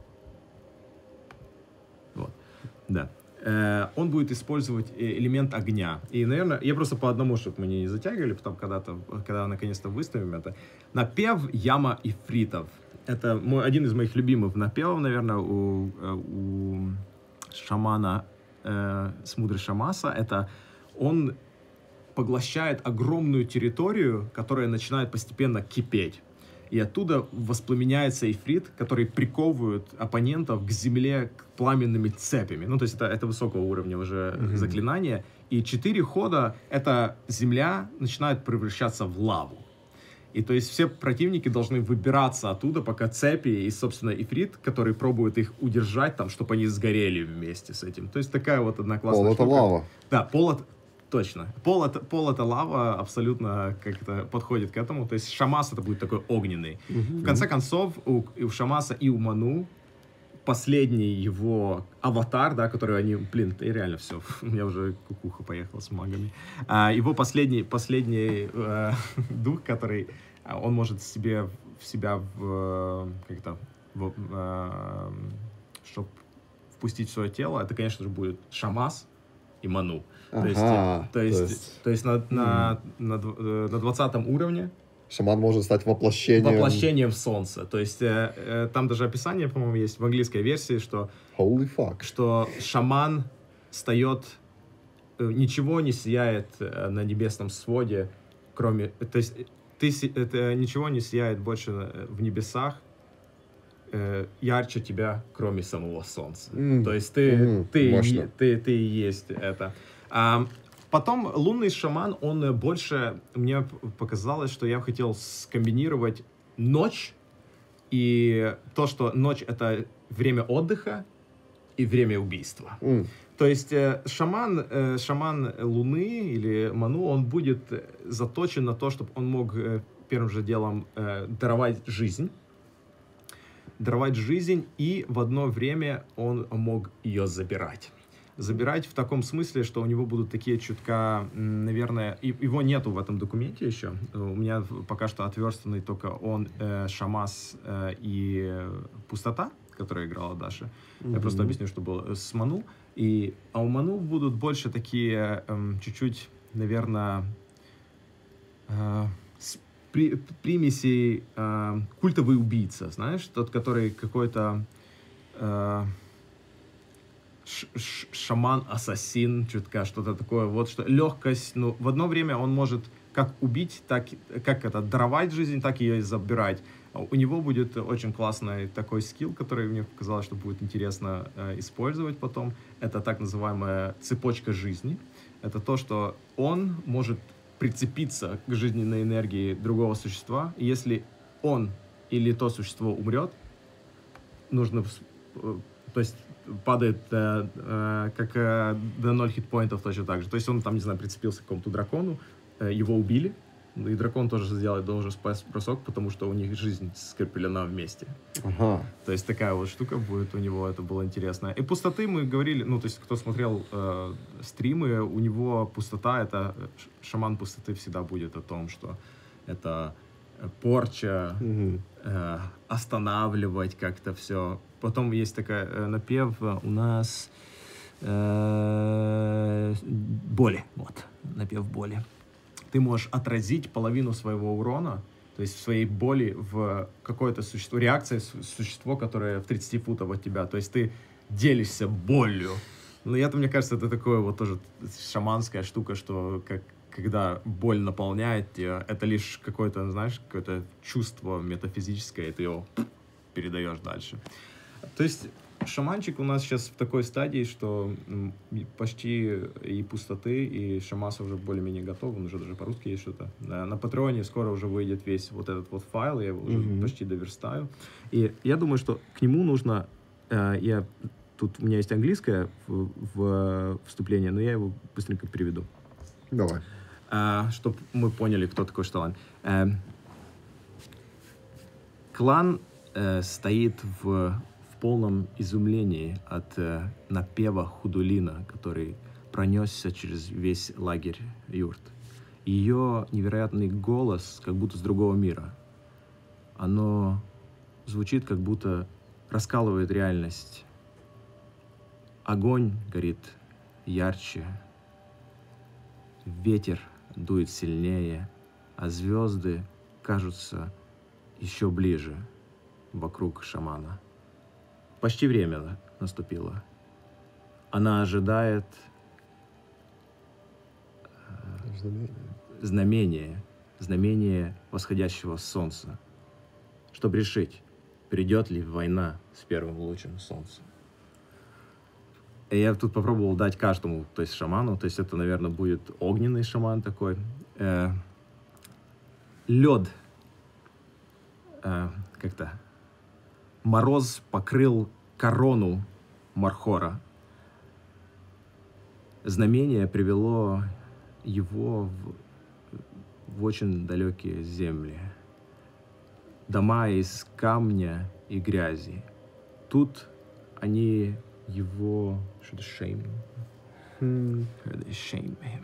Вот. Да. Он будет использовать элемент огня. И, наверное, я просто по одному, чтобы мы не затягивали, потом когда наконец-то выставим это. Напев яма ифритов. Это один из моих любимых напевов, наверное, у шамана с мудрой Шамаса. Это он поглощает огромную территорию, которая начинает постепенно кипеть. И оттуда воспламеняется ифрит, который приковывает оппонентов к земле пламенными цепями. Ну, то есть это высокого уровня уже заклинание. И 4 хода эта земля начинает превращаться в лаву. И то есть все противники должны выбираться оттуда, пока цепи и, собственно, ифрит, который пробует их удержать, там, чтобы они сгорели вместе с этим. То есть такая вот одна классная штука. Пол — это лава. Да, пол — точно. Пол это как-то абсолютно подходит к этому. То есть Шамас — это будет такой огненный. В конце концов, у Шамаса и у Ману последний его аватар, да, который они... реально все. У меня уже кукуха поехала с магами. Его последний дух, который он может в себя чтобы впустить в свое тело, это, конечно же, будет Шамас и Ману. То есть на 20 уровне шаман может стать воплощением солнца. То есть там даже описание, по-моему, есть в английской версии, что шаман встает, ничего не сияет на небесном своде, кроме... То есть ничего не сияет больше в небесах, ярче тебя, кроме самого солнца. То есть ты и есть это. Потом лунный шаман, он больше... Мне показалось, что я хотел скомбинировать ночь и то, что ночь — это время отдыха и время убийства. То есть шаман Луны или Ману, он будет заточен на то, чтобы он мог первым же делом даровать жизнь, и в одно время он мог ее забирать. Забирать в таком смысле, что у него будут такие чутка, наверное, его нету в этом документе еще. У меня пока что отверстанный только он, Шамас и Пустота, которая играла Даша. Я просто объясню, что было с Ману. А у Ману будут больше такие, чуть-чуть, наверное, примесей культовый убийца, знаешь? Тот, который какой-то... шаман-ассасин, чутка, что-то такое. Вот что легкость. Ну, в одно время он может как убить, так как это даровать жизнь, так ее и забирать. У него будет очень классный такой скилл, который мне показалось, что будет интересно использовать потом. Это так называемая цепочка жизни. Это то, что он может прицепиться к жизненной энергии другого существа. И если он или то существо умрет, нужно, то есть падает как до 0 хитпоинтов точно так же. То есть он там, не знаю, прицепился к какому-то дракону, его убили, и дракон тоже сделать должен бросок, потому что у них жизнь скреплена вместе. Ага. То есть такая вот штука будет у него, это было интересно. И пустоты мы говорили, ну, то есть кто смотрел стримы, у него пустота, это шаман пустоты всегда будет о том, что это порча, останавливать как-то все. Потом есть такая напев у нас боли, вот, напев боли. Ты можешь отразить половину своего урона, то есть своей боли в какое-то существо, реакция существо, которое в 30 футов от тебя. То есть ты делишься болью. Ну, это, мне кажется, это такое вот тоже шаманская штука, что когда боль наполняет тебя, это лишь какое-то, знаешь, какое-то чувство метафизическое, и ты его передаешь дальше. То есть шаманчик у нас сейчас в такой стадии, что почти и пустоты, и шамаса уже более-менее готов, он уже даже по-русски есть что-то. На Патреоне скоро уже выйдет весь вот этот вот файл, я его уже почти доверстаю. И я думаю, что к нему нужно... Тут у меня есть английское в вступление, но я его быстренько переведу. Давай. Чтобы мы поняли, кто такой Шталан. Клан стоит в полном изумлении от напева Худулина, который пронесся через весь лагерь юрт. Ее невероятный голос, как будто с другого мира. Оно звучит, как будто раскалывает реальность. Огонь горит ярче, ветер дует сильнее, а звезды кажутся еще ближе вокруг шамана. Почти время наступило. Она ожидает знамение восходящего солнца, чтобы решить, придет ли война с первым лучом солнца. И я тут попробовал дать каждому, то есть шаману, то есть это, наверное, будет огненный шаман такой. Лед, как-то, мороз покрыл корону Мархора. Знамение привело его в очень далекие земли. Дома из камня и грязи. Тут они его... Что-то shame. They shame him.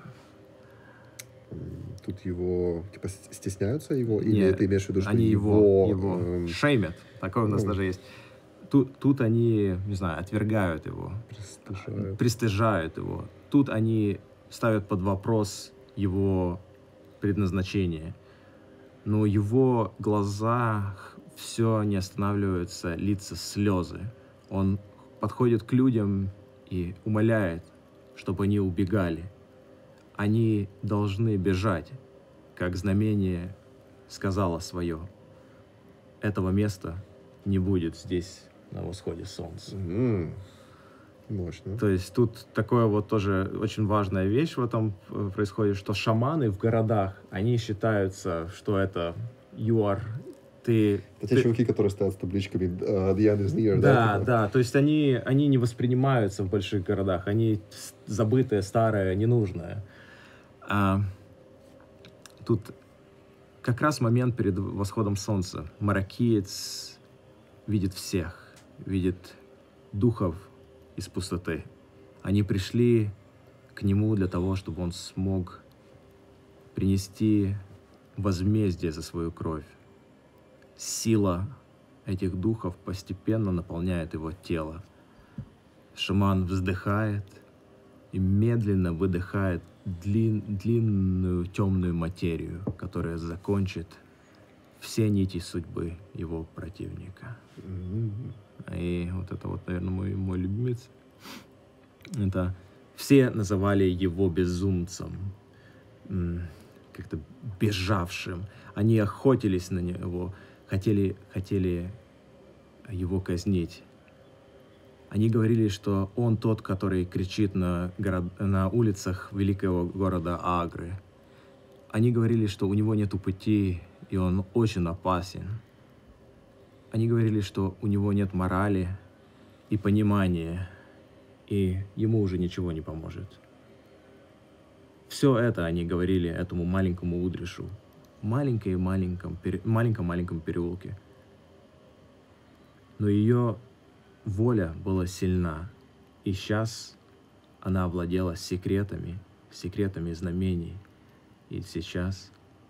Тут его, типа, стесняются его? Или Нет, ты имеешь в виду, что они его шеймят. Такое у нас даже есть. Тут они, не знаю, отвергают его. Пристыжают его. Тут они ставят под вопрос его предназначение. Но в его глазах все не останавливается, литься слезы. Он подходит к людям и умоляет, чтобы они убегали. Они должны бежать, как знамение сказала свое. Этого места не будет здесь, на восходе солнца. Мощно. То есть тут такое вот тоже очень важная вещь в этом происходит, что шаманы в городах, они считаются, что это ты... Это те чуваки, которые стоят с табличками «The end is near», да? Да, то есть они не воспринимаются в больших городах, они забытые, старые, ненужные. Тут как раз момент перед восходом солнца. Маракиец видит всех, видит духов из пустоты. Они пришли к нему для того, чтобы он смог принести возмездие за свою кровь. Сила этих духов постепенно наполняет его тело. Шаман вздыхает и медленно выдыхает длинную темную материю, которая закончит все нити судьбы его противника. И вот это вот, наверное, мой любимец. Это все называли его безумцем, как-то бежавшим. Они охотились на него, хотели его казнить. Они говорили, что он тот, который кричит на улицах великого города Агры. Они говорили, что у него нету пути, и он очень опасен. Они говорили, что у него нет морали и понимания, и ему уже ничего не поможет. Все это они говорили этому маленькому Удришу в маленьком переулке. Но ее воля была сильна, и сейчас она овладела секретами знамений. И сейчас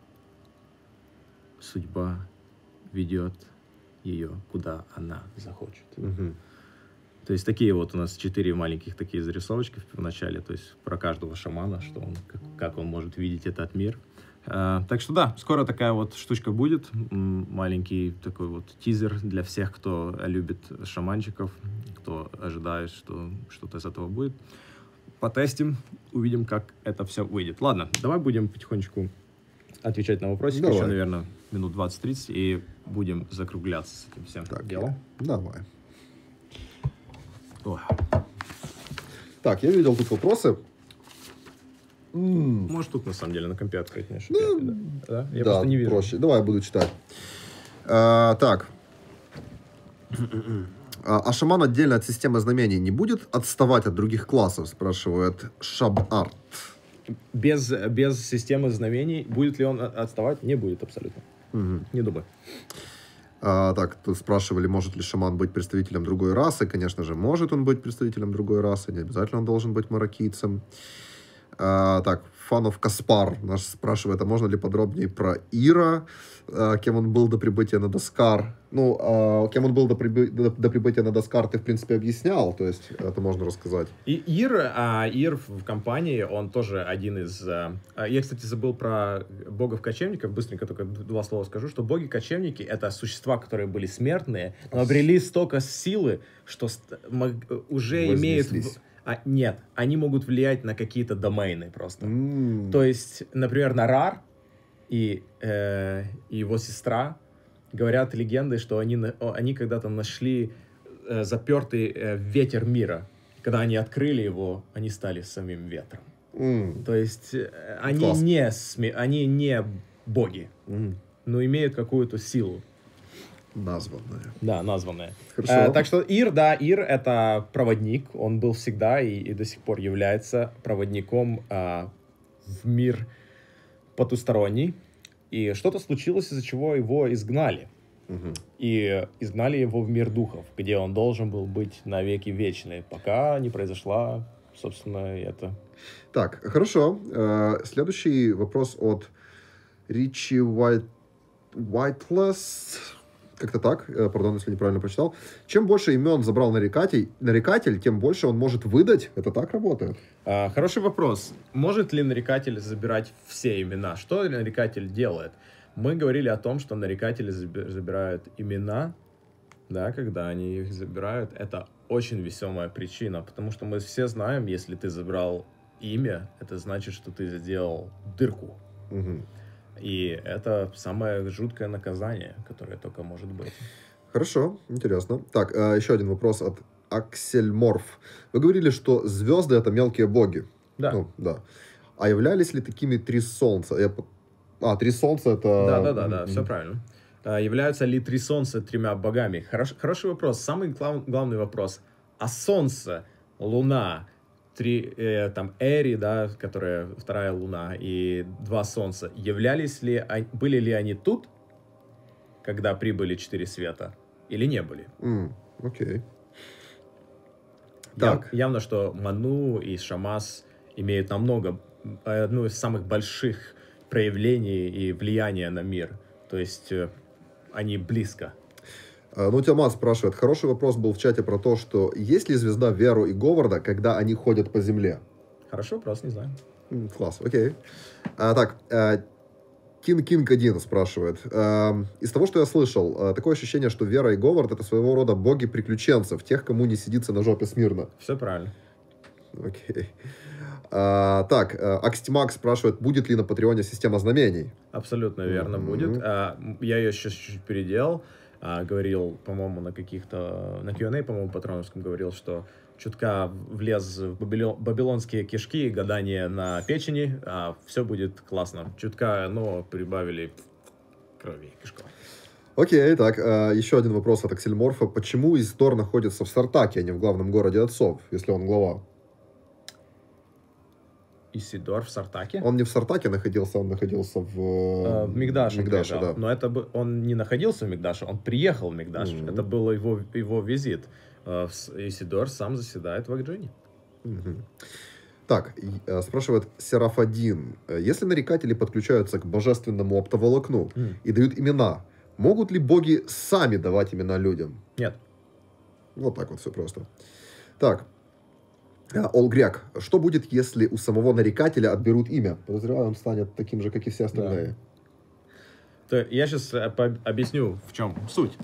судьба ведет ее, куда она захочет. То есть такие вот у нас 4 маленьких такие зарисовочки в начале, то есть про каждого шамана, что он, как он может видеть этот мир. Так что да, скоро такая вот штучка будет, маленький такой вот тизер для всех, кто любит шаманчиков, кто ожидает, что что-то из этого будет. Потестим, увидим, как это все выйдет. Ладно, давай будем потихонечку отвечать на вопросы. Еще, наверное, минут 20-30, и будем закругляться с этим всем делом. Давай. Ой. Так, я видел тут вопросы. Может, тут, на самом деле, на компе открыть, не ошибаюсь. Да? Я просто не вижу. Проще. Давай я буду читать. Так. А шаман отдельно от системы знамений не будет отставать от других классов, спрашивает Шаб-Арт. Без системы знамений будет ли он отставать? Не будет абсолютно. Не думаю. Так, тут спрашивали, может ли шаман быть представителем другой расы. Конечно же, может он быть представителем другой расы. Не обязательно он должен быть мароккийцем. Так, Фанов Каспар наш спрашивает, а можно ли подробнее про Ира, кем он был до прибытия на Доскар? Ну, кем он был до прибытия на Доскар, ты, в принципе, объяснял, то есть это можно рассказать. И Ир в компании, он тоже один из... Я, кстати, забыл про богов-кочевников, быстренько только 2 слова скажу, что боги-кочевники — это существа, которые были смертные, но обрели столько силы, что уже имеют... Нет, они могут влиять на какие-то домены просто. То есть, например, Нарар и его сестра, говорят легенды, что они когда-то нашли запертый ветер мира. Когда они открыли его, они стали самим ветром. То есть, они не боги, но имеют какую-то силу. Названная. Да, названная. Хорошо. Так что Ир это проводник, он был всегда и до сих пор является проводником в мир потусторонний. И что-то случилось, из-за чего его изгнали. И изгнали его в мир духов, где он должен был быть навеки вечный, пока не произошла, собственно, это. Так, хорошо. Следующий вопрос от Ричи Уайтлес. Как-то так, пардон, если неправильно прочитал. Чем больше имен забрал нарекатель, тем больше он может выдать. Это так работает? Хороший вопрос. Может ли нарекатель забирать все имена? Что нарекатель делает? Мы говорили о том, что нарекатели забирают имена, да, когда они их забирают. Это очень весомая причина, потому что мы все знаем, если ты забрал имя, это значит, что ты сделал дырку. И это самое жуткое наказание, которое только может быть. Хорошо, интересно. Так, еще один вопрос от Аксельморф. Вы говорили, что звезды — это мелкие боги. Да. Ну, да. А являлись ли такими 3 солнца? 3 солнца — это... Да, все правильно. Являются ли 3 солнца 3 богами? Хороший вопрос. Самый главный вопрос. А солнце, луна... 3, там, Эри, да, которая 2 луна, и 2 солнца, были ли они тут, когда прибыли 4 света, или не были? Окей. Явно, что Ману и Шамас имеют одно из самых больших проявлений и влияния на мир. То есть, они близко. Ну, Тиамат спрашивает, хороший вопрос был в чате про то, что есть ли звезда Веру и Говарда, когда они ходят по земле? Хороший вопрос, не знаю. Класс, окей. Так, Кинг 1 спрашивает. Из того, что я слышал, такое ощущение, что Вера и Говард — это своего рода боги-приключенцев, тех, кому не сидится на жопе смирно. Все правильно. Окей. Так, Акстимак спрашивает, будет ли на Патреоне система знамений? Абсолютно верно будет. Я ее сейчас чуть-чуть переделал. Говорил, по-моему, на Q&A, по-моему, патроновском говорил, что чутка влез в бабилонские кишки, гадание на печени, все будет классно. Чутка, но прибавили крови кишков. Окей, так, еще один вопрос от Аксельморфа. Почему Изидор находится в Сартаке, а не в главном городе отцов, если он глава? Исидор в Сартаке? Он не в Сартаке находился, он находился в Мигдаше, да. Но он не находился в Мигдаше, он приехал в Мигдаш. Это был его визит. Исидор сам заседает в Акджине. Так, спрашивает Серафадин. Если нарекатели подключаются к божественному оптоволокну и дают имена, могут ли боги сами давать имена людям? Нет. Вот так вот все просто. Так. Олгряк. Что будет, если у самого нарекателя отберут имя? Подозреваю, он станет таким же, как и все остальные. Я сейчас объясню, в чем суть.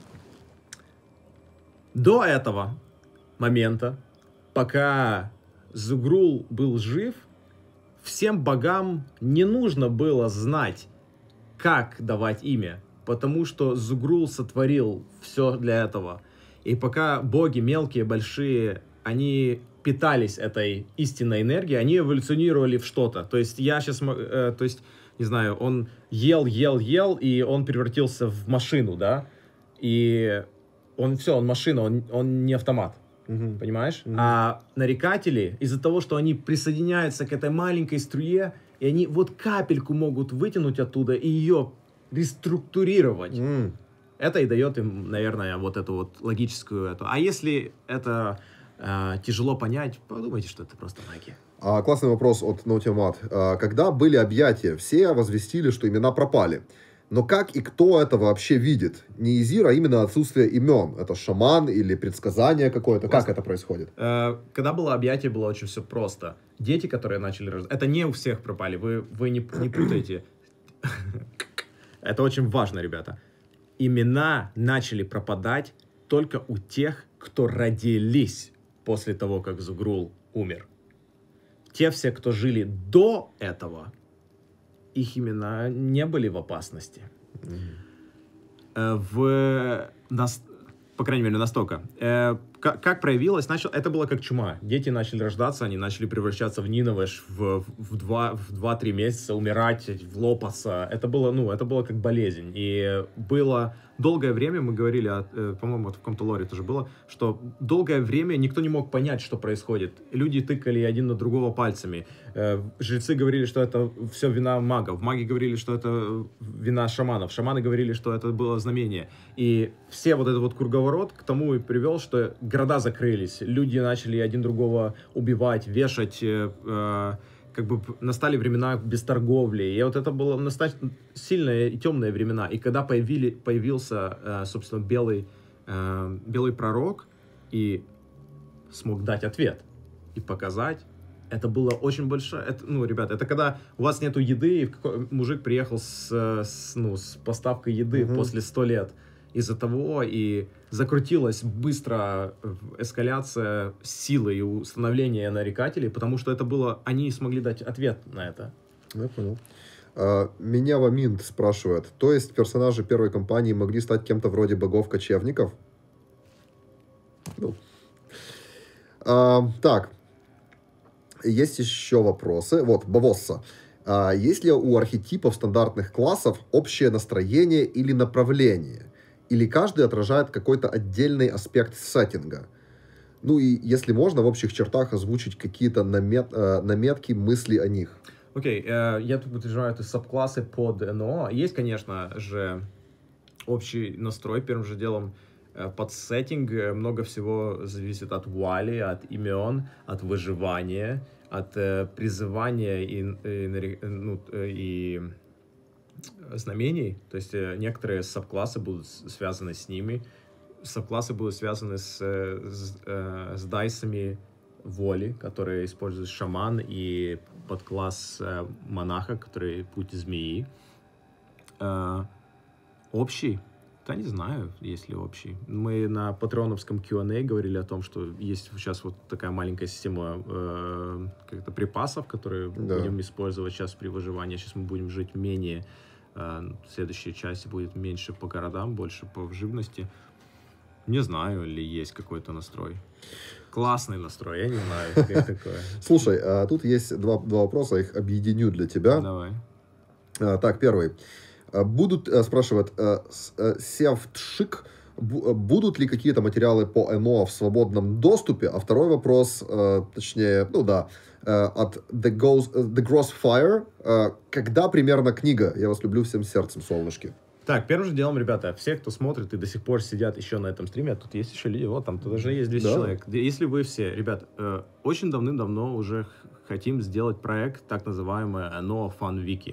До этого момента, пока Зугрул был жив, всем богам не нужно было знать, как давать имя, потому что Зугрул сотворил все для этого. И пока боги мелкие, большие, они питались этой истинной энергией, они эволюционировали в что-то. То есть я сейчас, не знаю, он ел, и он превратился в машину, да? И он машина, он не автомат. Понимаешь? А нарекатели, из-за того, что они присоединяются к этой маленькой струе, и они вот капельку могут вытянуть оттуда и ее реструктурировать. Это и дает им, наверное, вот эту вот логическую эту. А если это тяжело понять, подумайте, что это просто магия. Классный вопрос от Наутимат. Когда были объятия, все возвестили, что имена пропали. Но как и кто это вообще видит? Не Изир, а именно отсутствие имен. Это шаман или предсказание какое-то? Как это происходит? Когда было объятие, было очень все просто. Дети, которые начали рождаться, это не у всех пропали, вы не путайте. Это очень важно, ребята. Имена начали пропадать только у тех, кто родились после того, как Зугрул умер. Те все, кто жили до этого, их имена не были в опасности. По крайней мере, настолько. Как проявилось, это было как чума. Дети начали рождаться, они начали превращаться в Ниневеш в 2-3 месяца, умирать, лопаться. Это было как болезнь. И было долгое время, мы говорили, по-моему, в каком-то лоре тоже было, что долгое время никто не мог понять, что происходит. Люди тыкали один на другого пальцами. Жрецы говорили, что это все вина магов. Маги говорили, что это вина шаманов. Шаманы говорили, что это было знамение. И все вот этот вот круговорот к тому и привел, что города закрылись. Люди начали один другого убивать, вешать. Как бы настали времена без торговли. И вот это было сильные и темные времена. И когда появился, собственно, белый пророк и смог дать ответ и показать, это было очень большое. Ребята, это когда у вас нету еды, и мужик приехал с поставкой еды после 100 лет. Из-за того и закрутилась быстро эскаляция силы и установления нарекателей, потому что это было, они смогли дать ответ на это. Я понял. Меня Ваминт спрашивает, то есть персонажи первой кампании могли стать кем-то вроде богов-кочевников? Так, есть еще вопросы. Вот, Бавосса. Есть ли у архетипов стандартных классов общее настроение или направление? Или каждый отражает какой-то отдельный аспект сеттинга? Ну и, если можно, в общих чертах озвучить какие-то наметки, мысли о них. Окей, я тут подразумеваю, это сабклассы под НО. Есть, конечно же, общий настрой. Первым же делом под сеттинг много всего зависит от вуали, от имен, от выживания, от призывания и знамений. То есть некоторые сабклассы будут связаны с ними. Сабклассы будут связаны с дайсами воли, которые используют шаман, и подкласс монаха, который путь змеи. Общий. Да не знаю, есть ли общий. Мы на патреоновском Q&A говорили о том, что есть сейчас вот такая маленькая система как-то припасов, которые Да. будем использовать сейчас при выживании. Сейчас мы будем жить менее, в следующей части будет меньше по городам, больше по живности. Не знаю, ли есть какой-то настрой. Классный настрой, я не знаю, как такое. Слушай, тут есть два вопроса, их объединю для тебя. Давай. Так, первый. Спрашивает Севтшик, будут ли какие-то материалы по НО в свободном доступе? А второй вопрос, точнее, от The Gross Fire. Когда примерно книга? Я вас люблю всем сердцем, солнышки. Так, первым же делом, ребята, все, кто смотрит и до сих пор сидят еще на этом стриме, а тут есть еще люди, вот там, тут даже есть 200 человек. Если вы все, ребят, очень давным-давно уже хотим сделать проект, так называемый NO Fun Wiki.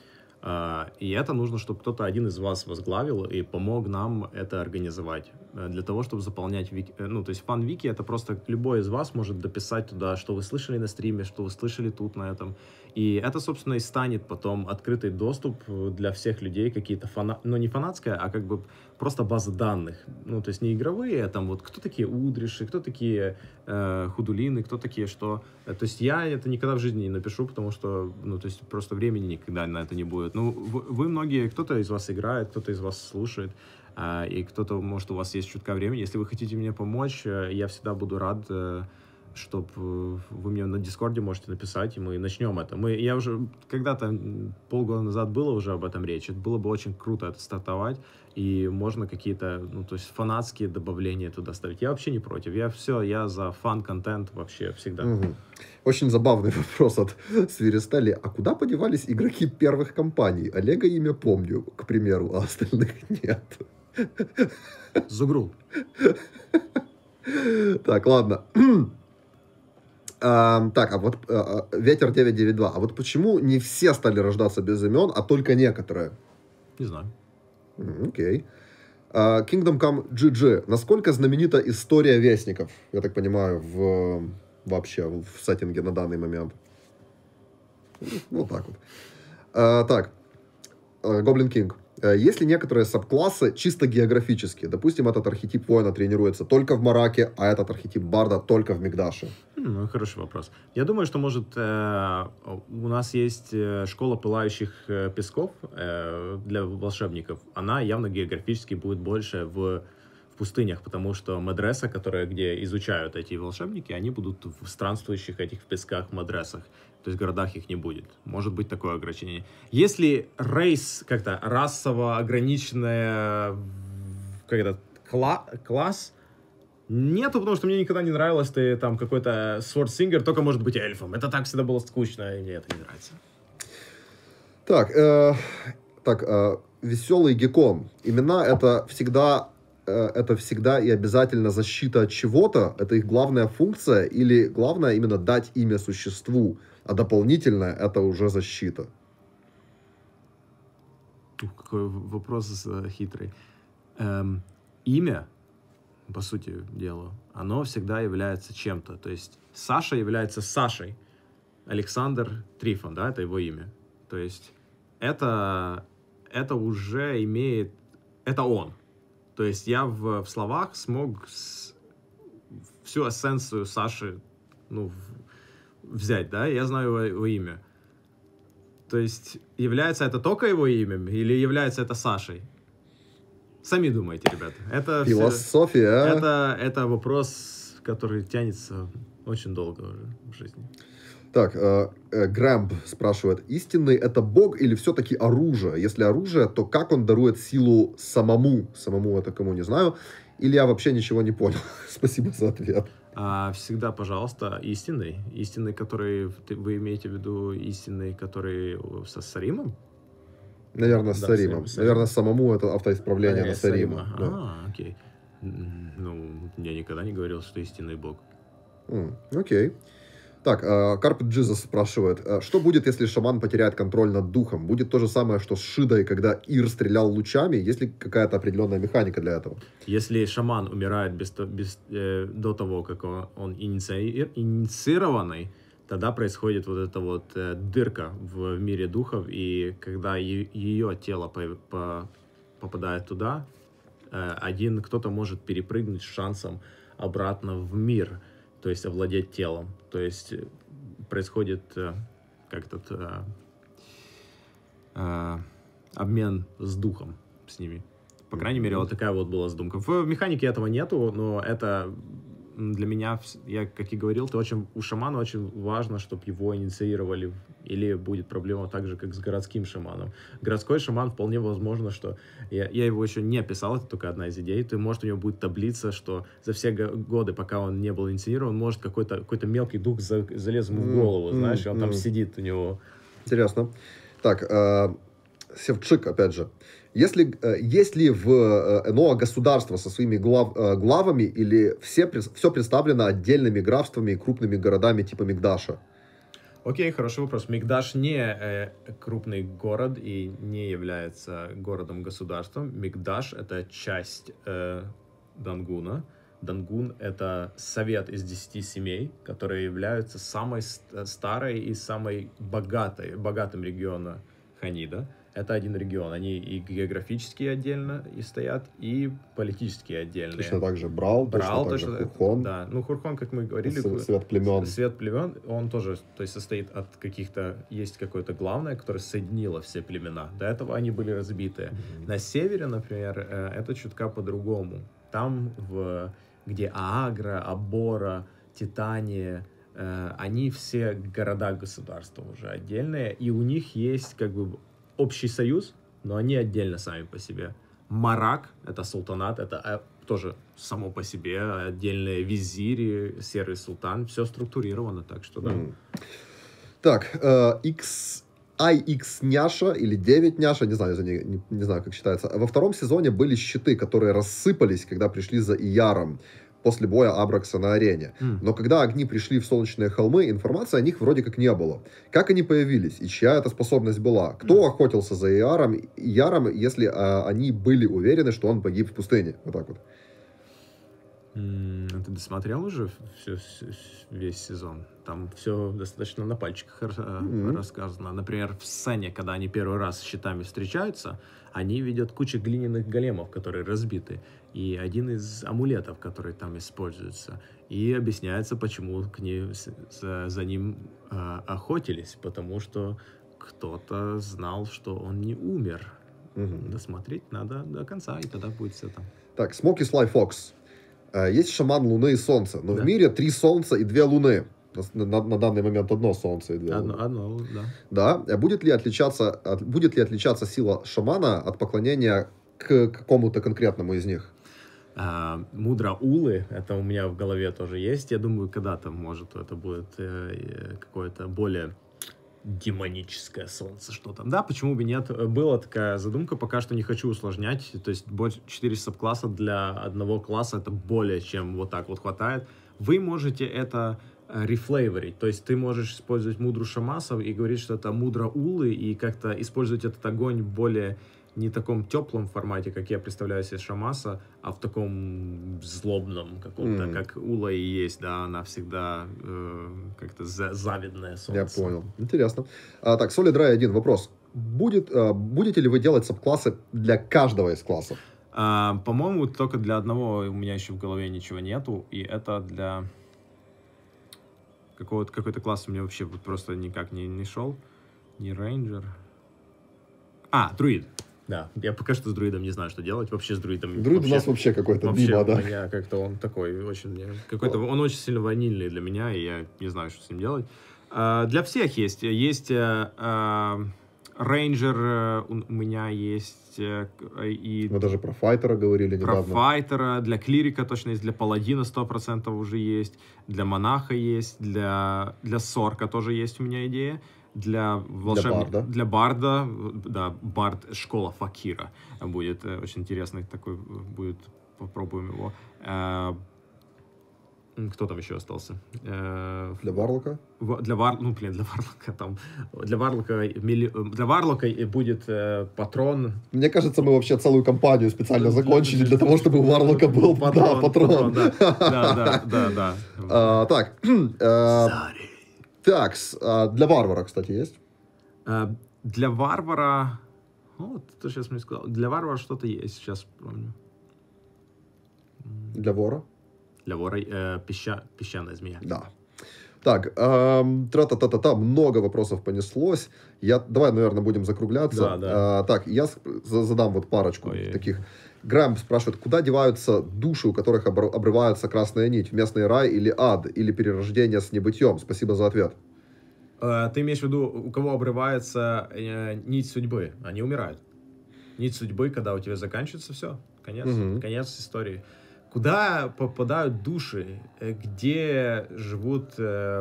И это нужно, чтобы кто-то один из вас возглавил и помог нам это организовать. Для того, чтобы заполнять вики. То есть фан-вики — это просто любой из вас может дописать туда, что вы слышали на стриме, что вы слышали тут на этом. И это, собственно, и станет потом открытый доступ для всех людей, какие-то не фанатская, а как бы просто база данных. То есть не игровые, а там вот кто такие удриши, кто такие худулины, кто такие что. То есть я это никогда в жизни не напишу, потому что, то есть просто времени никогда на это не будет. Вы многие, кто-то из вас играет, кто-то из вас слушает, и кто-то, может, у вас есть чутка времени. Если вы хотите мне помочь, я всегда буду рад, чтобы вы мне на Дискорде можете написать, и мы начнем это. Я уже когда-то, полгода назад было уже об этом речь. Это было бы очень круто это стартовать, и можно какие-то, то есть фанатские добавления туда ставить. Я вообще не против. Я за фан-контент вообще всегда. Угу. Очень забавный вопрос от Свиристели. А куда подевались игроки первых компаний? Олега имя помню, к примеру, а остальных нет. Зугрул. Так, ладно. Так, а вот Ветер 992. А вот почему не все стали рождаться без имен, а только некоторые? Не знаю. Окей. Kingdom Come GG. Насколько знаменита история Вестников? Я так понимаю, вообще в сеттинге на данный момент. Вот так вот. Так. Гоблин Кинг. Есть ли некоторые сабклассы чисто географические? Допустим, этот архетип воина тренируется только в Мараке, а этот архетип барда только в Мигдаше. Хороший вопрос. Я думаю, что, может, у нас есть школа пылающих песков для волшебников. Она явно географически будет больше в пустынях, потому что медреса, где изучают эти волшебники, они будут в странствующих этих песках медресах. То есть в городах их не будет. Может быть такое ограничение. Если рейс как-то расово ограниченная класс, нету, потому что мне никогда не нравилось, ты там какой-то Sword Singer, только может быть эльфом. Это так всегда было скучно, и мне это не нравится. Так, веселый геккон. Имена это всегда и обязательно защита от чего-то? Это их главная функция? Или главное именно дать имя существу, а дополнительное это уже защита? Какой вопрос хитрый. Имя, по сути дела, оно всегда является чем-то. То есть Саша является Сашей. Александр Трифон, да, это его имя. То есть это уже имеет... Это он. То есть я в словах смог всю эссенцию Саши взять, да, я знаю его имя. То есть является это только его имем или является это Сашей? Сами думайте, ребята. Это философия. Это вопрос, который тянется очень долго уже в жизни. Так, Грэмп спрашивает, истинный это бог или все-таки оружие? Если оружие, то как он дарует силу самому? Самому это кому, не знаю. Или я вообще ничего не понял? Спасибо за ответ. Всегда, пожалуйста, истинный. Истинный, который... Вы имеете в виду истинный, который со Саримом? Наверное, с Саримом. Наверное, самому это автоисправление на Сарима. Да. Окей. Я никогда не говорил, что истинный бог. Окей. Так, Carpet Jesus спрашивает, что будет, если шаман потеряет контроль над духом? Будет то же самое, что с Шидой, когда Ир стрелял лучами? Есть ли какая-то определенная механика для этого? Если шаман умирает до того, как он инициированный, тогда происходит вот эта вот дырка в мире духов, и когда ее тело попадает туда, один кто-то может перепрыгнуть с шансом обратно в мир, то есть овладеть телом. То есть происходит как этот обмен с духом с ними. По крайней мере, вот такая вот была задумка. В механике этого нету, но это для меня, я как и говорил, у шамана очень важно, чтобы его инициировали, или будет проблема так же, как с городским шаманом. Городской шаман вполне возможно, что я его еще не описал, это только одна из идей, то может у него будет таблица, что за все годы, пока он не был инициирован, может какой-то мелкий дух залез ему в голову, знаешь, и он там сидит у него. Интересно. Так, Севчик, опять же. Есть ли в НОА государство со своими главами, или все представлено отдельными графствами и крупными городами типа Мигдаша? Окей, хороший вопрос. Мигдаш не крупный город и не является городом-государством. Мигдаш — это часть Дангуна. Дангун — это совет из 10 семей, которые являются самой старой и самой богатым регионом Ханида. Это один регион. Они и географически отдельно и стоят, и политически отдельно. Точно так же Брал, точно так же Хурхон. Да, ну Хурхон, как мы говорили, свет племен. Свет племен, он тоже, то есть состоит от есть какое-то главное, которое соединило все племена. До этого они были разбиты. На севере, например, это чутка по-другому. Там, где Аагра, Абора, Титания, они все города-государства уже отдельные, и у них есть как бы общий союз, но они отдельно сами по себе. Марак — это султанат, это тоже само по себе отдельные визири, серый султан, все структурировано, так что да. Так, IX няша или 9 няша, не знаю, не знаю, как считается. Во втором сезоне были щиты, которые рассыпались, когда пришли за Ияром после боя Абракса на арене. Но когда огни пришли в Солнечные холмы, информации о них вроде как не было. Как они появились и чья эта способность была? Кто охотился за Ияром, если они были уверены, что он погиб в пустыне? Вот так вот. Ты досмотрел уже весь сезон? Там все достаточно на пальчиках рассказано. Например, в сцене, когда они первый раз с щитами встречаются, они видят кучу глиняных големов, которые разбиты. И один из амулетов, который там используется. И объясняется, почему за ним охотились. Потому что кто-то знал, что он не умер. Досмотреть надо до конца, и тогда будет все там. Так, Смоки Слай Фокс. Есть шаман Луны и Солнца, но в мире 3 Солнца и 2 Луны. На данный момент 1 Солнце и 2 Луны. Одно, да. Да. Будет ли отличаться сила шамана от поклонения к какому-то конкретному из них? Мудра Улы, это у меня в голове тоже есть. Я думаю, когда-то, может, это будет какое-то более демоническое солнце, что-то. Да, почему бы нет? Была такая задумка, пока что не хочу усложнять. То есть 4 сабкласса для одного класса, это более чем вот так вот хватает. Вы можете это рефлейворить, то есть ты можешь использовать мудру шамасов и говорить, что это мудра Улы, и как-то использовать этот огонь в более не таком теплом формате, как я представляю себе шамаса, а в таком злобном каком-то, как Ула и есть, да, она всегда как-то завидное солнце. Я понял. Интересно. Так, Solid Ray 1, вопрос. Будете ли вы делать сабклассы для каждого из классов? По-моему, только для одного у меня еще в голове ничего нету, и это для какой-то класс у меня вообще просто никак не шел. Не рейнджер. Друид. Да, я пока что с друидом не знаю, что делать. Вообще с друидом... Друид у нас вообще какой-то биба, да? У меня как-то он такой очень... Он очень сильно ванильный для меня, и я не знаю, что с ним делать. Для всех есть. Есть рейнджер, у меня есть... Мы даже про файтера говорили недавно. Про файтера, для клирика точно есть, для паладина 100% уже есть, для монаха есть, для сорка тоже есть у меня идея. Для барда, да, бард школа Факира будет очень интересный такой, будет, попробуем его. Кто там еще остался? Для Варлока? Для Варлока будет патрон. Мне кажется, мы вообще целую кампанию специально закончили для того, чтобы у Варлока был патрон. Да. Так. Так, для варвара, кстати, есть? Для варвара... Вот, ты сейчас мне сказал. Для варвара что-то есть, сейчас помню. Для вора? Для вора песчаная змея. Да. Так, тра-та-та-та-та, много вопросов понеслось. Давай, наверное, будем закругляться. Да. Так, я задам вот парочку таких. Грэм спрашивает, куда деваются души, у которых обрывается красная нить? В местный рай или ад? Или перерождение с небытием? Спасибо за ответ. Ты имеешь в виду, у кого обрывается нить судьбы? Они умирают. Нить судьбы, когда у тебя заканчивается все. Конец истории. Куда попадают души? Где живут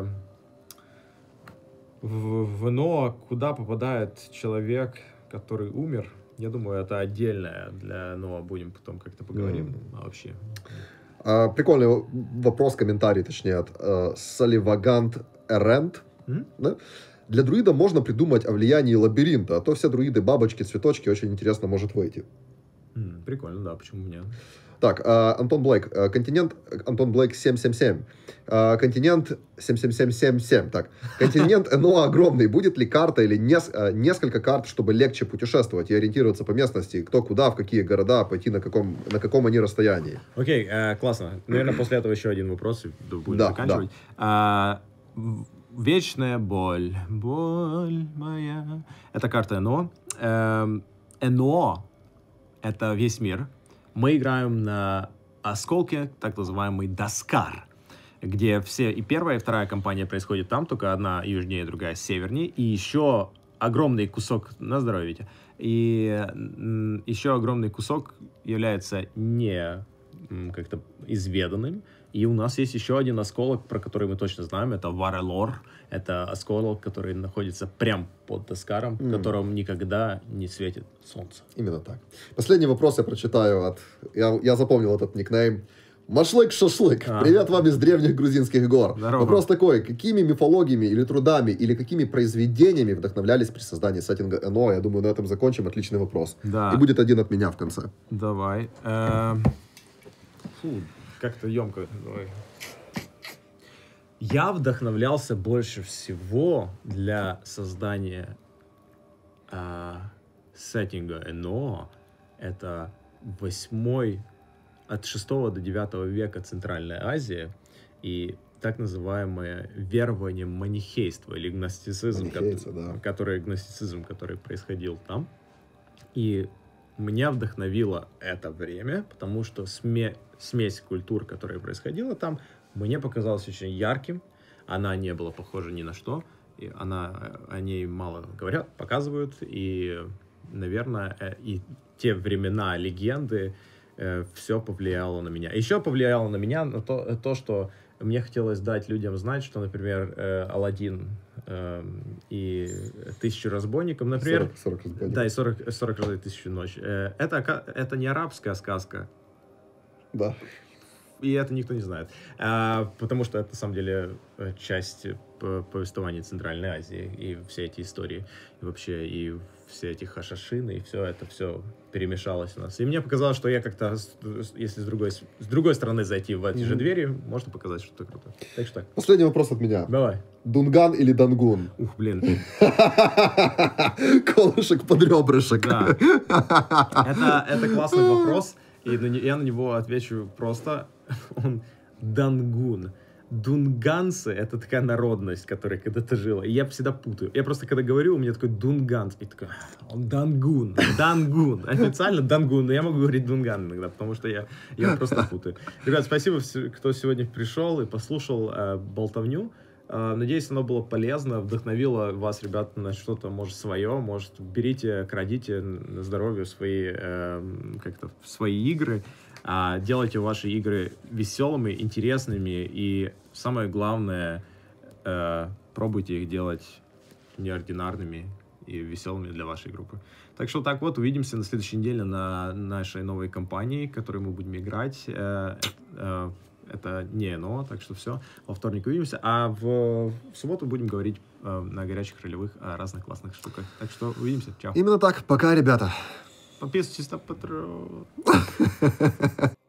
в ино? Куда попадает человек, который умер? Я думаю, это отдельное для ино. Будем потом как-то поговорим. Вообще. Прикольный вопрос, комментарий, точнее, от Саливагант Эрент. Да? Для друида можно придумать о влиянии лабиринта, а то все друиды, бабочки, цветочки, очень интересно может выйти. Прикольно, да, почему нет? Так, Антон Блейк, континент, Антон Блейк 777, континент 77777, так, континент НО огромный, будет ли карта или несколько карт, чтобы легче путешествовать и ориентироваться по местности, кто куда, в какие города, пойти на каком они расстоянии? Окей, классно, наверное, после этого еще один вопрос, и будем заканчивать. Да. Вечная боль моя, это карта НО, НО это весь мир. Мы играем на осколке, так называемый Даскар, где все, и первая, и вторая кампания происходит там, только одна южнее, другая севернее, и еще огромный кусок, на здоровье, Витя, и еще огромный кусок является не как-то изведанным, и у нас есть еще один осколок, про который мы точно знаем, это Варелор, это осколок, который находится прямо под Даскаром, в котором никогда не светит солнце. Именно так. Последний вопрос я прочитаю я запомнил этот никнейм. Машлык-шашлык. Привет вам из древних грузинских гор. Здорово. Вопрос такой. Какими мифологиями или трудами, или какими произведениями вдохновлялись при создании сеттинга НО? Я думаю, на этом закончим. Отличный вопрос. Да. И будет один от меня в конце. Давай. Как-то емко. Давай. Я вдохновлялся больше всего для создания сеттинга НО. Это от 6 до 9 века Центральная Азия и так называемое верование манихейства или гностицизм, который происходил там. И меня вдохновило это время, потому что смесь культур, которая происходила там, мне показалась очень ярким. Она не была похожа ни на что. И о ней мало говорят, показывают. И, наверное, и те времена, легенды, все повлияло на меня. Еще повлияло на меня на то, что мне хотелось дать людям знать, что, например, Аладдин и 1000 разбойников, например... 40 разбойников. Да, и 40 раз 1000 ночь. Это не арабская сказка. Да. И это никто не знает. Потому что это, на самом деле, часть повествования Центральной Азии. И все эти истории. И вообще, и все эти хашашины, и все это все перемешалось у нас. И мне показалось, что я как-то, если с другой стороны зайти в эти же двери, можно показать что-то крутое. Так что так. Последний вопрос от меня. Давай. Дунган или Дангун? Ух, блин. Колышек под ребрышек. Да. Это классный вопрос. И я на него отвечу просто. Он Дангун. Дунганцы — это такая народность, которая когда-то жила. И я всегда путаю. Я просто, когда говорю, у меня такой Дунганц. И такой, он Дангун. Дангун. Официально Дангун. Но я могу говорить Дунган иногда, потому что я просто путаю. Ребят, спасибо, кто сегодня пришел и послушал болтовню. Надеюсь, оно было полезно, вдохновило вас, ребят, на что-то, может, свое. Может, берите, крадите на здоровье свои игры. Делайте ваши игры веселыми, интересными и, самое главное, пробуйте их делать неординарными и веселыми для вашей группы. Так что так вот, увидимся на следующей неделе на нашей новой кампании, в которой мы будем играть. Это не НО, так что все. Во вторник увидимся. А в субботу будем говорить на горячих ролевых о разных классных штуках. Так что увидимся. Чао. Именно так. Пока, ребята. Подписывайтесь на Patreon.